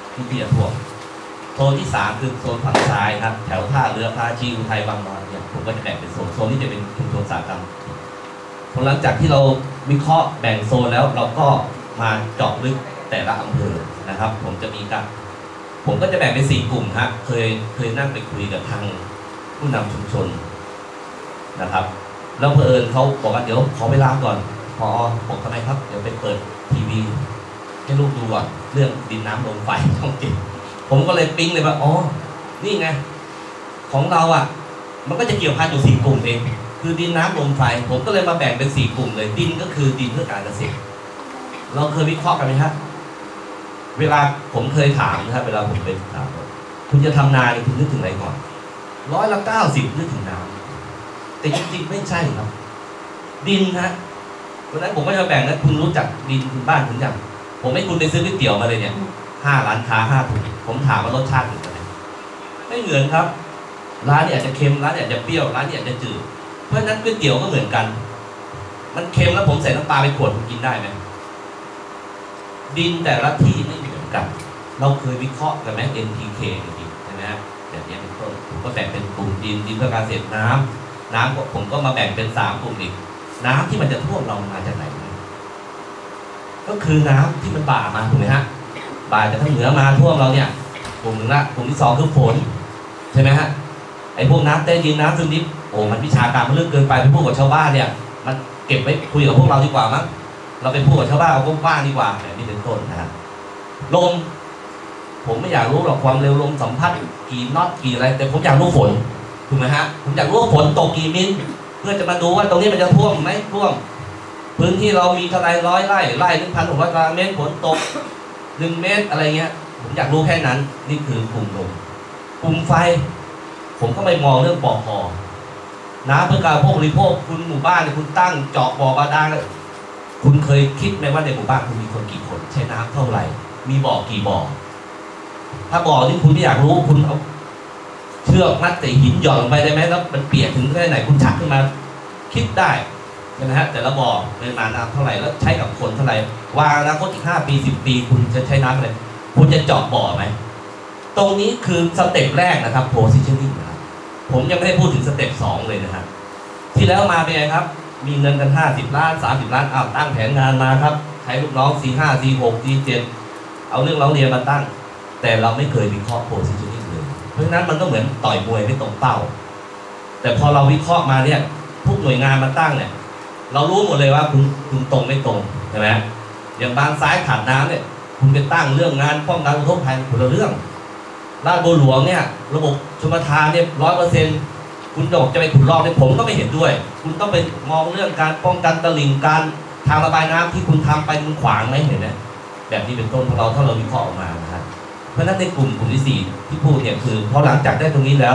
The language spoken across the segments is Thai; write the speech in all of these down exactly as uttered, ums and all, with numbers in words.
ที่ที่จะท่วมโซนที่สามคือโซนฝั่งซ้ายครับแถวท่าเรือพาชีอุทัยบางนอนเนี่ยผมก็จะแบ่งเป็นโซนโซนที่จะเป็นชุมชนอุตสาหกรรมพอหลังจากที่เราวิเคราะห์แบ่งโซนแล้วเราก็มาเจาะลึกแต่ละอำเภอนะครับผมจะมีการผมก็จะแบ่งเป็นสี่กลุ่มฮะเคยเคยนั่งไปคุยกับทางผู้นำชุมชนนะครับแล้วเผอิญเขาบอกว่าเดี๋ยวขอเวลาก่อนพอบอกทำไมครับเดี๋ยวไปเปิดทีวีให้ลูกดูอ่ะเรื่องดินน้ำลมไฟช่องเจ็ดผมก็เลยปิ๊งเลยว่าอ๋อนี่ไงของเราอ่ะมันก็จะเกี่ยวพันอยู่สี่กลุ่มเองคือดินน้ำลมไฟผมก็เลยมาแบ่งเป็นสี่กลุ่มเลยดินก็คือดินเพื่อการเกษตรเราเคยวิเคราะห์กันไหมครับเวลาผมเคยถามนะครับเวลาผมไปถามคุณจะทำนาคุณนึกถึงอะไรก่อนร้อยละเก้าสิบนึกถึงน้ำแต่จริงๆไม่ใช่ครับดินฮะวันนั้นผมก็จะแบ่งนะคุณรู้จักดินคุณบ้านคุณยังผมให้คุณไปซื้อก๋วยเตี๋ยวมาเลยเนี่ยห้าร้านค้าห้าถุงผมถามว่ารสชาติเป็นยังไงไม่เหมือนครับร้านเนี่ยอาจจะเค็มร้านเนี่ยอาจจะเปรี้ยวร้านเนี่ยอาจจะจืดเพราะฉะนั้นก๋วยเตี๋ยวก็เหมือนกันมันเค็มแล้วผมใส่น้ำปลาไปขวดคุณกินได้ไหมดินแต่ละที่ไม่เหมือนกันเราเคยวิเคราะห์กันไหม เอ็น พี เค จริงๆใช่ไหมแบบนี้เป็นต้นผมก็แบ่งเป็นกลุ่มดินดินเพื่อการเกษตรน้ำน้ำผมก็มาแบ่งเป็นสามกลุ่มอีกน้ำที่มันจะท่วมเรามาจากไหนก็คือน้ำที่มันบ่ามาถูกไหมฮะบ่าจากทางเหนือมาท่วมเราเนี่ยกลุ่มหนึ่งละกลุ่มที่สองคือฝนใช่ไหมฮะไอ้พวกน้ำใต้ดินน้ำซึมดิบโอ้มันวิชาการมันลึกเกินไปไปพูดกับชาวบ้านเนี่ยมันเก็บไว้คุยกับพวกเราดีกว่ามั้งเราไปพูดกับชาวบ้านเอากว้างดีกว่าแบบนี้เป็นต้นนะฮะลมผมไม่อยากรู้หรอกความเร็วลมสัมพัทธ์กี่น็อตกี่อะไรแต่ผมอยากรู้ฝนถูกไหมฮะผมอยากรู้ว่าฝนตกกี่มิลเพื่อจะมาดูว่าตรงนี้มันจะท่วมไหมท่วมพื้นที่เรามีเท่าไรร้อยไร่ไร่หนึ่งพันหกร้อยตารางเมตรฝนตกหนึ่งเมตรอะไรเงี้ยผมอยากรู้แค่นั้นนี่คือกลุ่มลมกลุ่มไฟผมก็ไปมองเรื่องปอพอน้ำเพื่อการพวกบริโภคคุณหมู่บ้านเนี่ยคุณตั้งเจาะบ่อบาดาลคุณเคยคิดไหมว่าในหมู่บ้านคุณมีคนกี่คนใช้น้ำเท่าไหร่มีบ่อกี่บ่อถ้าบ่อที่คุณไม่อยากรู้คุณเอาเชือกมัดแต่หินหย่อนลงไปได้ไหมแล้วมันเปียกถึงแค่ไหนคุณชักขึ้นมาคิดได้ใช่ไหมฮะแต่ละบ่อปริมาณน้ำเท่าไหร่แล้วใช้กับคนเท่าไหร่วางอนาคตอีกห้าปีสิบปีคุณจะใช้น้ำอะไรคุณจะเจาะบ่อไหมตรงนี้คือสเต็ปแรกนะครับ positioning นะครับผมยังไม่ได้พูดถึงสเต็ปสองเลยนะครับที่แล้วมาเป็นไงครับมีเงินกันห้าสิบล้านสามสิบล้านอ้าวตั้งแผนงานมาครับใช้ลูกน้องสี่ห้าสี่หกสี่เจ็ดเอาเรื่องร้องเรียนมาตั้งแต่เราไม่เคยวิเคราะห์ positioning เลยเพราะฉะนั้นมันก็เหมือนต่อยมวยไม่ตรงเป้าแต่พอเราวิเคราะห์มาเนี่ยทุกหน่วยงานมาตั้งเนี่ยเรารู้หมดเลยว่าคุณคุณตรงไม่ตรงใช่ไหมอย่างบางซ้ายขาดน้ำเนี่ยคุณไปตั้งเรื่องงานป้องกันอุทกภัยคนละเรื่องลาดบัวหลวงเนี่ยระบบชลประทานเนี่ยร้อยเปอร์เซ็นต์คุณบอกจะไปขุดลอกเนี่ยผมก็ไม่เห็นด้วยคุณต้องไปมองเรื่องการป้องกันตลิ่งการทางระบายน้ำที่คุณทำไปมันขวางไหมเห็นไหมแบบนี้เป็นต้นของเราถ้าเราวิเคราะห์ออกมานะครับเพราะฉะนั้นในกลุ่มกลุ่มที่สี่ที่พูดเนี่ยคือพอหลังจากได้ตรงนี้แล้ว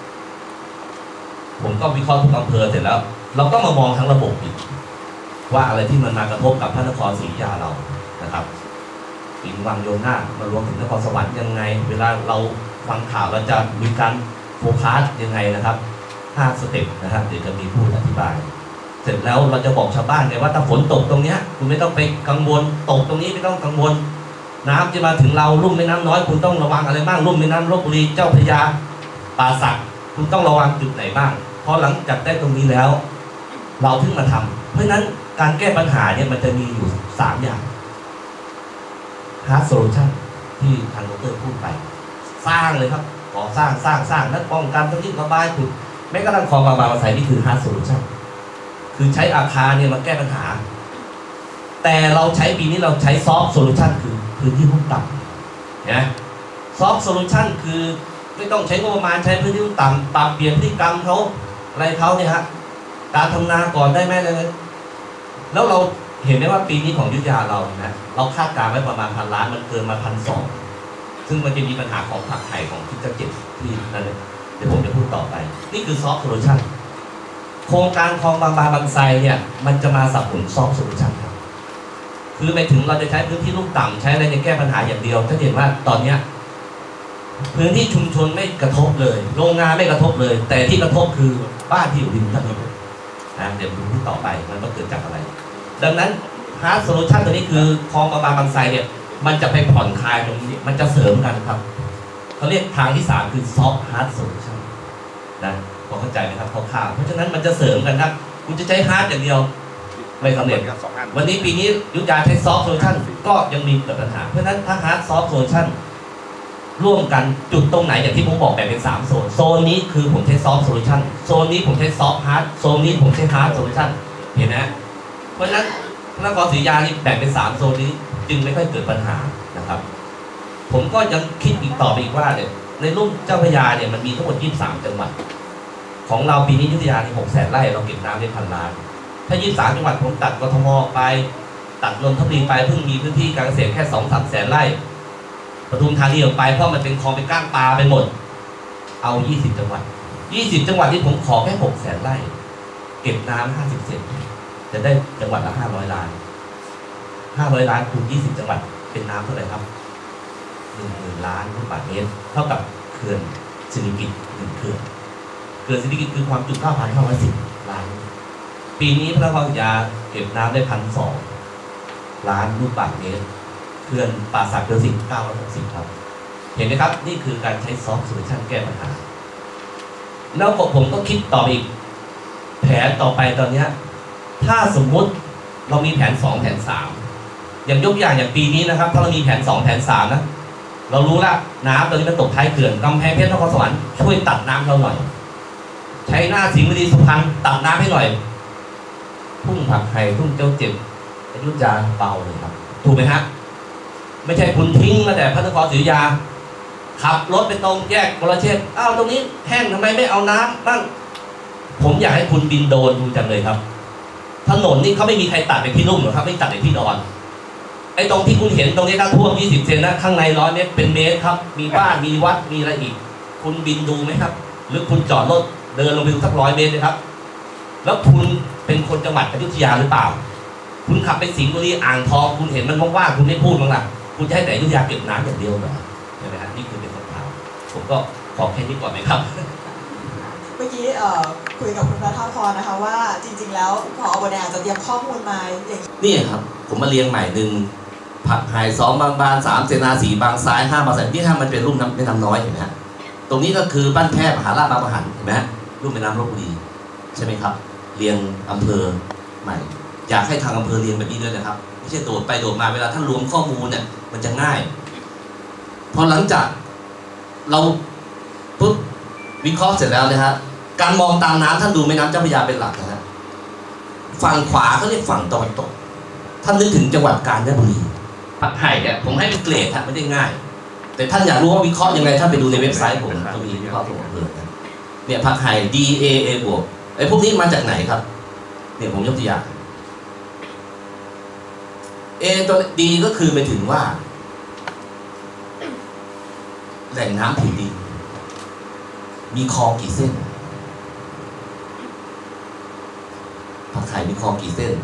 ผมก็วิเคราะห์ทุกอำเภอเสร็จแล้วเราก็มามองทั้งระบบอีกว่าอะไรที่มันมากระทบกับพระนครศรีอยุธยาเรานะครับปิงวังโยนนาคมารวมถึงนครสวรรค์ยังไงเวลาเราฟังข่าวเราจะมีการโฟกัสยังไงนะครับห้าสเต็ปนะครับเดี๋ยวจะมีผู้อธิบายเสร็จแล้วเราจะบอกชาวบ้านไงว่าถ้าฝนตกตรงเนี้ยคุณไม่ต้องไปกังวลตกตรงนี้ไม่ต้องกังวลน้ำจะมาถึงเราลุ่มแม่น้ำน้อยคุณต้องระวังอะไรบ้างลุ่มแม่น้ำลพบุรีเจ้าพระยาป่าสักคุณต้องระวังจุดไหนบ้างพอหลังจากได้ตรงนี้แล้วเราถึงมาทำเพราะฉะนั้นการแก้ปัญหาเนี่ยมันจะมีอยู่สามอย่าง hard solution ที่ทางดร.พูดไปสร้างเลยครับก่อสร้างสร้างสร้างนั้นป้องกันทั้งที่ระบายขุดแม้กระทั่งคลองบางบางใส่นี่คือ hard solution คือใช้อาคารเนี่ยมาแก้ปัญหาแต่เราใช้ปีนี้เราใช้ soft solution คือพื้นที่รุ่มต่ำนะ soft solution คือไม่ต้องใช้งบประมาณใช้พื้นที่รุ่มต่ำปรับเปลี่ยนพฤติกรรมเขาอะไรเขาเนี่ยฮะการทำนาก่อนได้ไหมเลยแล้วเราเห็นไหมว่าปีนี้ของอยุธยาเรานะเราคาดการณ์ไว้ประมาณพันล้านมันเกินมาพันสองซึ่งมันจะมีปัญหาของผักไห่ของที่จะเก็บที่นั่นเลยเดี๋ยวผมจะพูดต่อไปนี่คือซอฟต์โซลูชันโครงการคลองบางบาบางไทรเนี่ยมันจะมาสนับสนุนซอฟต์โซลูชันครับคือไปถึงเราจะใช้พื้นที่ลุ่มต่ำใช้อะไรในแก้ปัญหาอย่างเดียวถ้าเห็นว่าตอนเนี้ยพื้นที่ชุมชนไม่กระทบเลยโรงงานไม่กระทบเลยแต่ที่กระทบคือบ้านที่อยู่ริมถนนนะเดี๋ยวดูที่ต่อไปมันก็เกิดจากอะไรดังนั้นฮาร์ดโซลูชันตัวนี้คือคลองบางบาบางไทรเนี่ยมันจะไปผ่อนคลายตรงนี้มันจะเสริมกันครับเขาเรียกทางที่สามคือ soft hard solution นะพอเข้าใจไหมครับคร่าวๆเพราะฉะนั้นมันจะเสริมกันครับคุณจะใช้ hard อย่างเดียวไม่สำเร็จวันนี้ปีนี้ยุทธยาใช้ soft solution ก็ยังมีเกิดปัญหาเพราะฉะนั้นถ้า hard soft solution ร่วมกันจุดตรงไหนอย่างที่ผมบอกแบ่งเป็นสามโซนโซนนี้คือผมใช้ soft solution โซนนี้ผมใช้ soft hard โซนนี้ผมใช้ hard solution เห็นไหมเพราะฉะนั้นพระนครศรีอยุธยานี่แบ่งเป็นสามโซนนี้จึงไม่ค่อยเกิดปัญหานะครับผมก็ยังคิดอีกต่อไปอีกว่าเนี่ยในรุ่มเจ้าพระยาเนี่ยมันมีทั้งหมดยี่สิบสามจังหวัดของเราปีนี้อยุธยาที่หกแสนไร่เราเก็บน้ำได้พันล้านถ้ายี่สิบสามจังหวัดผมตัดกทมไปตัดนนทบุรีไปเพิ่งมีพื้นที่การเกษตรแค่สองสามแสนไร่ปทุมธานีออกไปเพราะมันเป็นคลองเป็นก้างปลาไปหมดเอายี่สิบจังหวัดยี่สิบจังหวัดที่ผมขอแค่หกแสนไร่เก็บน้ำห้าสิบเซนจะได้จังหวัดละห้าร้อยล้านห้าร้อยล้านคูณยี่สิบจังหวัดเป็นน้ำเท่าไหร่ครับหนึ่งหมื่นล้านลูกบาศก์เมตรเท่ากับเขื่อนสิริกิติ์หนึ่งเขื่อนเขื่อนสิริกิติ์คือความจุเก้าพันห้าร้อยสิบล้านปีนี้พระนครศรีอยุธยาเก็บน้ำได้พันสองล้านลูกบาศก์เมตรเขื่อนป่าสักเขื่อนสิบเก้าร้อยหกสิบครับเห็นไหมครับนี่คือการใช้ซอฟต์โซลูชันแก้ปัญหาแล้วผมก็คิดต่ออีกแผนต่อไปตอนนี้ถ้าสมมุติเรามีแผนสองแผนสามอย่างยกอย่างอย่างปีนี้นะครับถ้าเรามีแผนสองแผนสามนะเรารู้ละน้ำตอนนี้มันตกท้ายเขื่อนกำแพงเพชรนครสวรรค์ช่วยตัดน้ำเราหน่อยใช้หน้าสิงห์บุรีสุพรรณตัดน้ำให้หน่อยทุ่งผักไห่ทุ่งเจ้าเจ็บอยุธยาเบาเลยครับถูกไหมฮะไม่ใช่คุณทิ้งมาแต่พระนครศรีอยุธยาขับรถไปตรงแยกวรเชษฐ์อ้าวตรงนี้แห้งทำไมไม่เอาน้ำบ้างผมอยากให้คุณบินโดรนดูจังเลยครับถนนนี่เขาไม่มีใครตัดไปที่ลุ่มหรอกครับไม่ตัดไปที่ดอนไอ้ตรงที่คุณเห็นตรงนี้ถ้าท่วมยี่สิบเซนนะข้างในร้อยเมตรเป็นเมตรครับมีบ้านมีวัดมีอะไรอีกคุณบินดูไหมครับหรือคุณจอดรถเดินลงไปดูสักร้อยเมตรเลยครับแล้วคุณเป็นคนจังหวัดอยุธยาหรือเปล่าคุณขับไปสิงห์บุรีอ่างทองคุณเห็นมันว่างๆคุณไม่พูดมั้งล่ะคุณจะให้แต่อยุธยาเก็บน้ำอย่างเดียวเหรอใช่ไหมครับนี่คือเป็นคำถามผมก็ขอแค่นี้ก่อนไหมครับเมื่อกี้คุยกับคุณพระท่าพรนะคะว่าจริงๆแล้วผอ.บดอาจจะเตรียมข้อมูลมาอย่างนี่ครับผมมาเรียงใหม่หนึ่งผักไห่สองบางบานสามเสนาสีบางซ้ายห้าบางแสนที่ห้ามันเป็นรุ่มน้ำแม่น้ำน้อยเห็นไหมฮะตรงนี้ก็คือบ้านแพร่มหาราชบางประหันเห็นไหมรุ่มแม่น้ำลพบุรีใช่ไหมครับเรียงอำเภอใหม่อยากให้ทางอำเภอเรียงแบบนี้ด้วยนะครับไม่ใช่โดดไปโดดมาเวลาท่านรวมข้อมูลเนี่ยมันจะง่ายพอหลังจากเราปุ๊บวิเคราะห์เสร็จแล้วนะฮะการมองตามน้ำท่านดูแม่น้ำเจ้าพระยาเป็นหลักนะฮะฝั่งขวาเขาเรียกฝั่งตะวันตกท่านนึกถึงจังหวัดกาญจนบุรีผักไห่เนี่ยผมให้เป็นเกรดฮะไม่ได้ง่ายแต่ท่านอยากรู้ว่าวิเคราะห์ยังไงท่านไปดูในเว็บไซต์ผมตรงนี้วิเคราะห์ผมเพิ่มนะเนี่ยผักไห่ D A A บวกไอ้พวกนี้มาจากไหนครับเนี่ยผมยกตัวอย่าง A ตัว D ก็คือไปถึงว่าแหล่งน้ำผิวดินมีคลองกี่เส้นผักไห่มีคลองกี่เส้น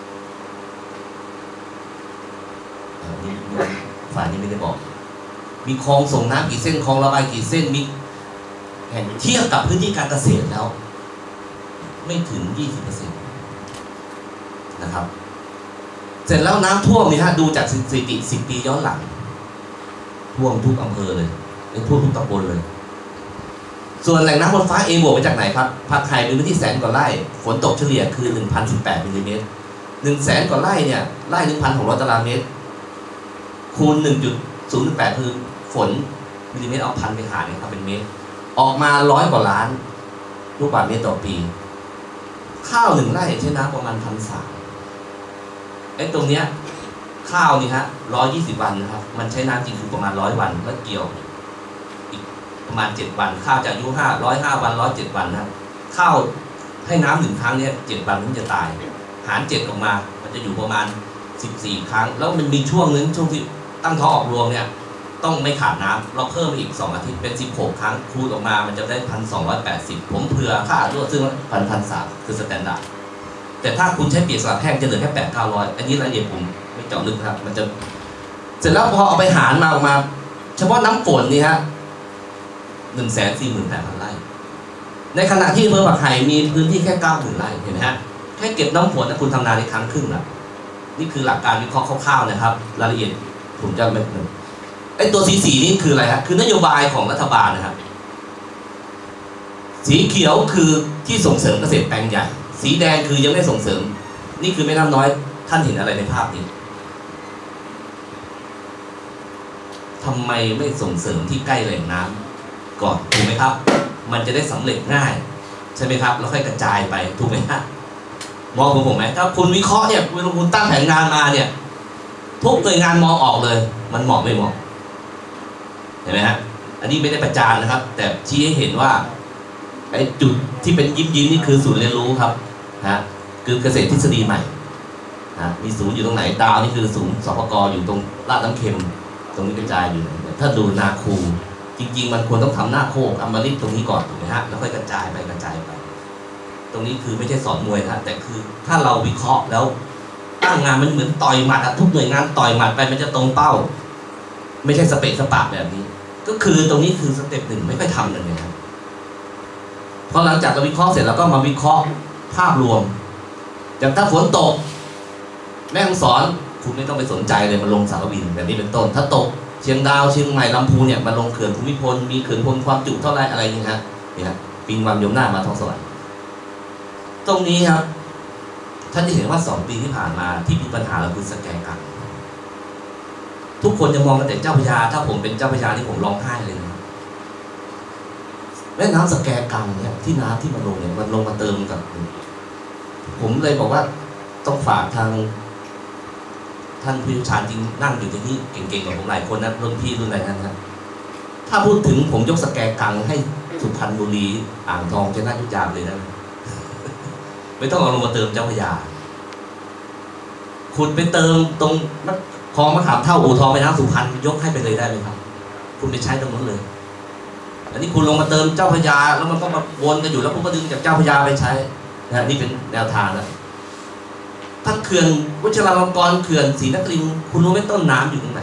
ฝ่ายนี้ไม่ได้บอกมีคลองส่งน้ำกี่เส้นคลองระบายกี่เส้นมีแห่งเทียบกับพื้นที่การเกษตรแล้วไม่ถึง ยี่สิบเปอร์เซ็นต์ นะครับเสร็จแล้วน้ำท่วมนี่ฮะดูจากสถิติสิบปีย้อนหลังท่วมทุกอำเภอเลยท่วมทุกตำบลเลยส่วนแหล่งน้ำบนฟ้า A บวกมาจากไหนครับผักไห่มีพื้นที่แสนกว่าไร่ฝนตกเฉลี่ยคือ หนึ่งพันสิบแปด มิลลิเมตร หนึ่งแสนกว่าไร่เนี่ยไร่ หนึ่งพันหกร้อย ตารางเมตรคูณ หนึ่งจุดศูนย์แปด คือฝนมิลลิเมตรเอาพันไปหารเนี่ยครับเป็นเมตรออกมาร้อยกว่าล้านลูกบาศก์เมตรต่อปีข้าวหนึ่งไร่ใช้น้ำประมาณพันสามไอ้ตรงเนี้ยข้าวนี่ฮะร้อยยี่สิบวันนะครับมันใช้น้ำจริงคือประมาณร้อยวันแล้วเกี่ยวอีกประมาณเจ็ดวันข้าวจะอายุห้าร้อยห้าวันร้อยเจ็ดวันนะข้าวให้น้ำหนึ่งครั้งเนี่ยเจ็ดวันมันจะตายหารเจ็ดออกมามันจะอยู่ประมาณสิบสี่ครั้งแล้วมันมีช่วงนึงช่วงที่ตั้งท้องออกรวงเนี่ยต้องไม่ขาดน้ำเราเพิ่มอีกสองอาทิตย์เป็นสิบหกครั้งคูณออกมามันจะได้พันสองร้อยแปดสิบผมเผื่อค่าด้วยซึ่งพันพันสามคือสแตนดาร์ดแต่ถ้าคุณใช้เปียกสลับแห้งจะเหลือแค่แปดเก้าร้อยอันนี้รายละเอียดผมไม่เจาะลึกครับมันจะเสร็จแล้วพอเอาไปหารมาออกมาเฉพาะน้ำฝนนี่ฮะหนึ่งแสนสี่หมื่นแปดพันไร่ในขณะที่อำเภอผักไห่มีพื้นที่แค่เก้าหมื่นไร่เห็นไหมฮะแค่เก็บน้ำฝนนะคุณทำนาในครั้งครึ่งละนี่คือหลักการวิเคราะห์คร่าวๆนะครับรายละเอียดผมจำไม่ได้ไอ้ตัวสีสีนี่คืออะไรฮะคือนโยบายของรัฐบาลนะครับสีเขียวคือที่ส่งเสริมเกษตรแปลงใหญ่สีแดงคือยังไม่ส่งเสริมนี่คือแม่น้ำน้อยท่านเห็นอะไรในภาพนี้ทำไมไม่ส่งเสริมที่ใกล้แหล่งน้ำก่อนถูกไหมครับมันจะได้สำเร็จง่ายใช่ไหมครับแล้วค่อยกระจายไปถูกไหมฮะมองผมผมไหมถ้าคุณวิเคราะห์เนี่ยคุณตั้งแผนงานมาเนี่ยทุกหน่วยงานมองออกเลยมันเหมาะไม่เหมาะเห็นไหมฮะอันนี้ไม่ได้ประจานนะครับแต่ชี้ให้เห็นว่าไอ้จุดที่เป็นยิ้มยิ้มนี่คือศูนย์เรียนรู้ครับฮะคือเกษตรทฤษฎีใหม่นะมีศูนย์อยู่ตรงไหนดาวนี่คือศูนย์สปกอยู่ตรงลาดน้ำเค็มตรงนี้กระจายอยู่ถ้าดูนาคูจริงๆมันควรต้องทำหน้าโคกอมฤตตรงนี้ก่อนถูกไหมฮะแล้วค่อยกระจายไปกระจายไปตรงนี้คือไม่ใช่สอนมวยนะแต่คือถ้าเราวิเคราะห์แล้วตั้งงานมันเหมือนต่อยหมัดอะทุกหน่วยงานต่อยหมัดไปมันจะตรงเป้าไม่ใช่สเปะสปะแบบนี้ก็คือตรงนี้คือสเต็ปหนึ่งไม่ค่อยทำเลยครับพอหลังจากเราวิเคราะห์เสร็จแล้วก็มาวิเคราะห์ภาพรวมอย่างถ้าฝนตกแม่ฮ่องสอนคุณไม่ต้องไปสนใจเลยมันลงสารวินแบบนี้เป็นต้นถ้าตกเชียงดาวเชียงใหม่ลำพูเนี่ยมันลงเขื่อนภูมิพลมีเขื่อนพลความจุเท่าไรอะไรอย่างเงี้ยฮะนี่ฮะปิงวังยมหน้ามาทองสวรรค์ตรงนี้ครับท่านจะเห็นว่าสองปีที่ผ่านมาที่มีปัญหาเราคือสแกนกันทุกคนจะมองกันแต่เจ้าพระยาถ้าผมเป็นเจ้าพระยาที่ผมร้องไห้เลยนะแม่น้ำสแกกังเนี่ยที่น้ำที่มันลงเนี่ยมันลงมาเติมกับผมเลยบอกว่าต้องฝากทางท่านผู้เชี่ยวชาญจริงนั่งอยู่ที่นี่เก่งๆกับผมหลายคนนะรุ่นพี่รุ่นอะไรนั่นนะถ้าพูดถึงผมยกสแกกังให้สุพรรณบุรีอ่างทองชัยนาทยุทธยาเลยนะไม่ต้องเอาลงมาเติมเจ้าพระยาคุณไปเติมตรงคลองมะขามเท่าอู่ทองไปน้ำสุพรรณยกให้ไปเลยได้ไหมครับคุณไปใช้ตรงนั้นเลยอันนี้คุณลงมาเติมเจ้าพระยาแล้วมันก็มาวนกันอยู่แล้วคุณก็ดึงจากเจ้าพระยาไปใช้นะนี่เป็นแนวทางแล้วทั้งเขื่อนวชิราลงกรณ์เขื่อนศรีนครินทร์คุณรู้ไหมต้นน้ำอยู่ตรงไหน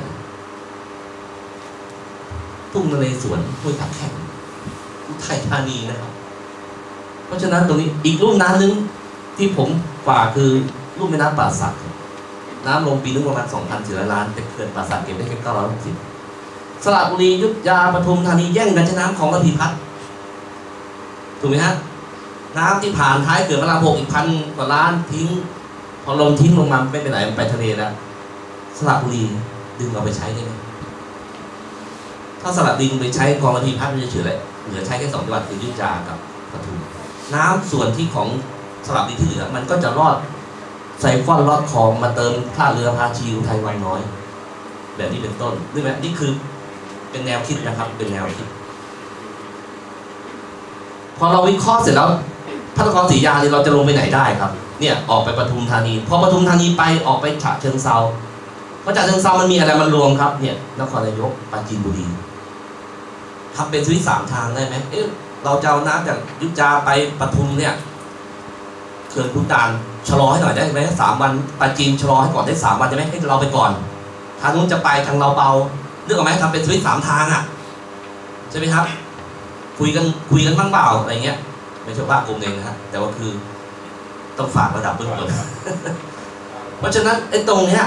ทุ่งนเรศวรห้วยขาแข้งอุทัยธานีนะครับเพราะฉะนั้นตรงนี้อีกรุ่มน้ำนึงที่ผมฝากคือรุ่มแม่น้ำป่าสักน้ำลงปีนึงประมาณ สองพันสี่ร้อย ล้านแต่เขื่อนป่าสักเก็บได้แค่เก้าร้อยหกสิบสระบุรีอยุธยาปทุมธานีแย่งกันใช้น้ำของระพีพัฒน์ถูกไหมฮะน้ำที่ผ่านท้ายเขื่อนพระรามหกอีกพันกว่าล้านทิ้งพอลงทิ้งลงมาไม่ไปไหนมันไปทะเลแล้วสระบุรีดึงเอาไปใช้ได้ไหมถ้าสระดึงไปใช้กองระพีพัฒน์มันจะเฉยเลยเหลือใช้แค่สองจังหวัดคืออยุธยากับปทุมน้ำส่วนที่ของสระบุรีที่เหลือมันก็จะรอดไซฟอนลอดคลองมาเติมท่าเรือภาชีอุทัยวังน้อยแบบนี้เป็นต้นนี่ไหมนี่คือเป็นแนวคิดนะครับเป็นแนวคิดพอเราวิเคราะห์เสร็จแล้วพระนครศรีอยุธยาเนี่ยเราจะลงไปไหนได้ครับเนี่ยออกไปปทุมธานีพอปทุมธานีไปออกไปฉะเชิงเทราเพราะฉะเชิงเทรามันมีอะไรมันรวมครับเนี่ยนครนายกปราจีนบุรีทำเป็นสวิตสามทางได้ไหมเอ๊ะเราจะเอาน้ำจากอยุธยาไปปทุมเนี่ยเขื่อนขุนด่านชะลอให้หน่อยได้ไหมสามวันปราจีนชะลอให้ก่อนได้สามวันได้ไหมให้เราไปก่อนทางนู้นจะไปทางเราเบาเรื่องอะไรทำเป็นสวิตสามทางอ่ะใช่ไหมครับคุยกันคุยกันบ้างเปล่าอะไรเงี้ยไม่ใช่ว่ากลุ่มเองนะฮะแต่ว่าคือต้องฝากระดับเบื้องต้นเพราะฉะนั้นไอ้ตรงเนี้ย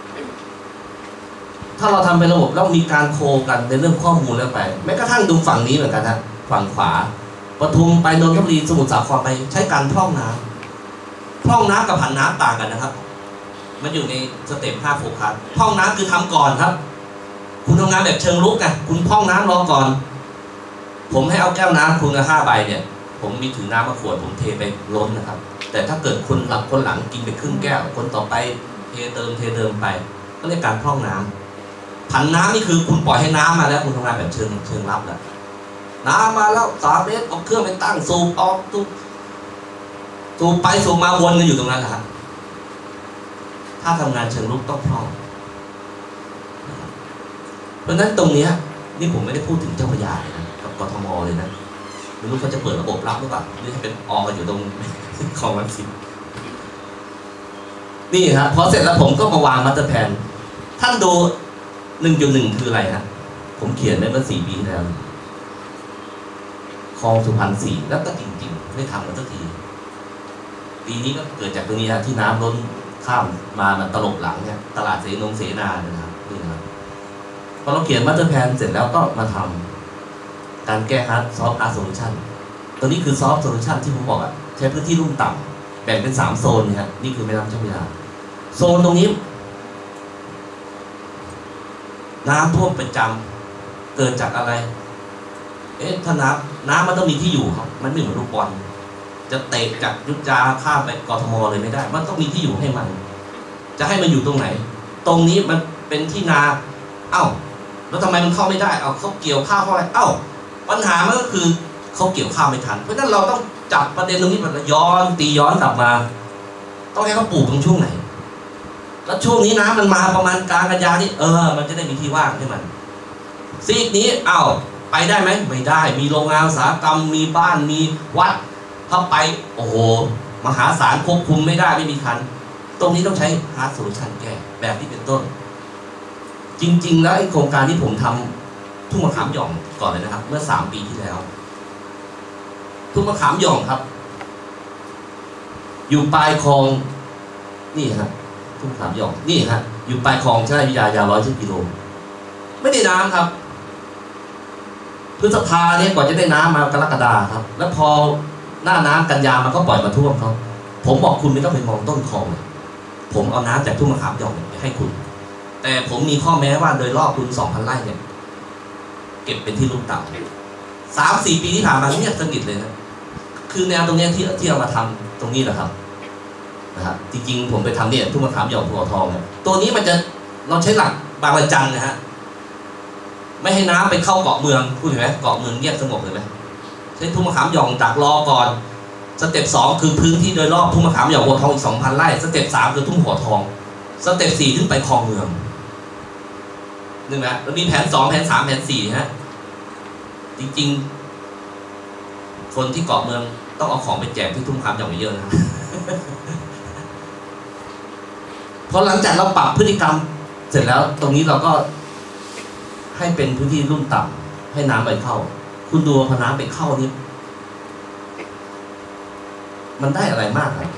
ถ้าเราทำเป็นระบบแล้วมีการโคกันในเรื่องข้อมูลแล้วไปแม้กระทั่งดูฝั่งนี้เหมือนกันฮะฝั่งขวาปทุมไปนนทบุรีสมุทรสาครไปใช้การพร่องน้ำพร่องน้ำกับผันน้ำต่างกันนะครับมันอยู่ในสเต็ปห้าโฟกัสพร่องน้ำคือทำก่อนครับคุณทำงานแบบเชิงลุกไงคุณพร่องน้ำรอก่อนผมให้เอาแก้วน้ำคุณกับห้าใบเนี่ยผมมีถือน้ำมาขวดผมเทไปล้นนะครับแต่ถ้าเกิดคนหลังคนหลังกินไปครึ่งแก้วคนต่อไปเทเติมเทเติมไปก็เรียกการพร่องน้ำผันน้ำนี่คือคุณปล่อยให้น้ำมาแล้วคุณทำงานแบบเชิงเชิงรับแล้วน้ำมาแล้วสามเมตรเอาเครื่องไปตั้งสูบออกสูบสูบไปสูบมาวนกันอยู่ตรงนั้นแหละครับถ้าทำงานเชิงลุกต้องพร้อมเพราะฉะนั้นตรงนี้นี่ผมไม่ได้พูดถึงเจ้าพระยาเลยนะกับกทมเลยนะไม่รู้เขาจะเปิดระบบรับหรือเปล่าหรือให้เป็นออกันอยู่ตรงของวันสิบนี่ครับพอเสร็จแล้วผมก็มาวางมาสเตอร์แพลนท่านดู หนึ่งจุดหนึ่ง คืออะไรฮะผมเขียนไว้เมื่อสี่ปีแล้วคลองสุพรรณสี่แล้วก็จริงๆไม่ทำกันสักทีปีนี้ก็เกิดจากตรงนี้นะที่น้ำล้นข้ามมามันตลบหลังเนี่ยตลาดเสนงเสนานะครับนี่นะครับพอเราเขียนมาสเตอร์แพลนเสร็จแล้วก็มาทำการแก้ฮาร์ดซอฟต์ฮาร์ดโซลูชันตัวนี้คือซอฟต์โซลูชันที่ผมบอกอะใช้พื้นที่ลุ่มต่ำแบ่งเป็นสามโซนนะฮะนี่คือแม่น้ำเจ้าพระยาโซนตรงนี้น้ำท่วมประจำเกิดจากอะไรเอ๊ะถ้าน้ำน้ำมันต้องมีที่อยู่ครับมันไม่เหมือนลูกบอลจะเตะจากยุทธยาข้ามไปกทมเลยไม่ได้มันต้องมีที่อยู่ให้มันจะให้มันอยู่ตรงไหนตรงนี้มันเป็นที่นาเอ้าแล้วทำไมมันเข้าไม่ได้เอาเขาเกี่ยวข้าวเข้าไปเอ้าปัญหามันก็คือเขาเกี่ยวข้าวไม่ทันเพราะฉะนั้นเราต้องจับประเด็นตรงนี้มันย้อนตีย้อนกลับมาต้องให้เขาปลูกตรงช่วงไหนแล้วช่วงนี้น้ำมันมาประมาณกลางกันยานี่เออมันจะได้มีที่ว่างให้มันซีกนี้เอ้าไปได้ไหมไม่ได้มีโรงงานอุตสาหกรรมมีบ้านมีวัดถ้าไปโอ้โหมหาศาลควบคุมไม่ได้ไม่มีทันตรงนี้ต้องใช้ฮาร์ดโซลูชันแก้แบบที่เป็นต้นจริงๆแล้วไอ้โครงการที่ผมทำทุ่งมะขามหย่องก่อนเลยนะครับเมื่อสามปีที่แล้วทุ่งมะขามหย่องครับอยู่ปลายคลองนี่ฮะทุ่งมะขามหย่องนี่ฮะอยู่ปลายคลองชลวิทยายาวร้อยสิบกิโลไม่ได้น้ำครับพฤษภาเนี่ยก่อนจะได้น้ำมากรกฎาครับแล้วพอหน้าน้ำกันยามันก็ปล่อยมาท่วมเขาผมบอกคุณไม่ต้องไปมองต้นคลองผมเอาน้ำจากทุ่งมะขามหย่องไปให้คุณแต่ผมมีข้อแม้ว่าโดยรอบคุณสองพันไร่เนี่ยเก็บเป็นที่ลุ่มต่ำสามสี่ปีที่ผ่านมาเงียบสนิทเลยนะคือแนวตรงนี้ที่ที่เอามาทำตรงนี้แหละครับนะครับจริงๆผมไปทำเนี่ยทุ่งมะขามหย่องภูเขาทองเนี่ยตัวนี้มันจะเราใช้หลักบางระจันนะฮะไม่ให้น้ำไปเข้าเกาะเมืองคุณเห็นไหมเกาะเมืองเงียบสงบเลยไหมใช้ทุ่งมะขามหย่องดักรอก่อนสเต็ปสองคือพื้นที่โดยรอบทุ่งมะขามหย่องภูเขาทองอีกสองพันไร่สเต็ปสามคือทุ่งหัวทองสเต็ปสี่ขึ้นไปคลองเมืองนึกไหมแล้วมีแผนสองแผนสามแผนสี่ฮะจริงๆคนที่เกาะเมืองต้องเอาของไปแจกที่ทุ่งมะขามหย่องเยอะนะ พอหลังจากเราปรับพฤติกรรมเสร็จแล้วตรงนี้เราก็ให้เป็นพื้นที่ลุ่มต่ำให้น้ำไปเข้าคุณดูพอน้ำไปเข้านี่มันได้อะไรมากครับ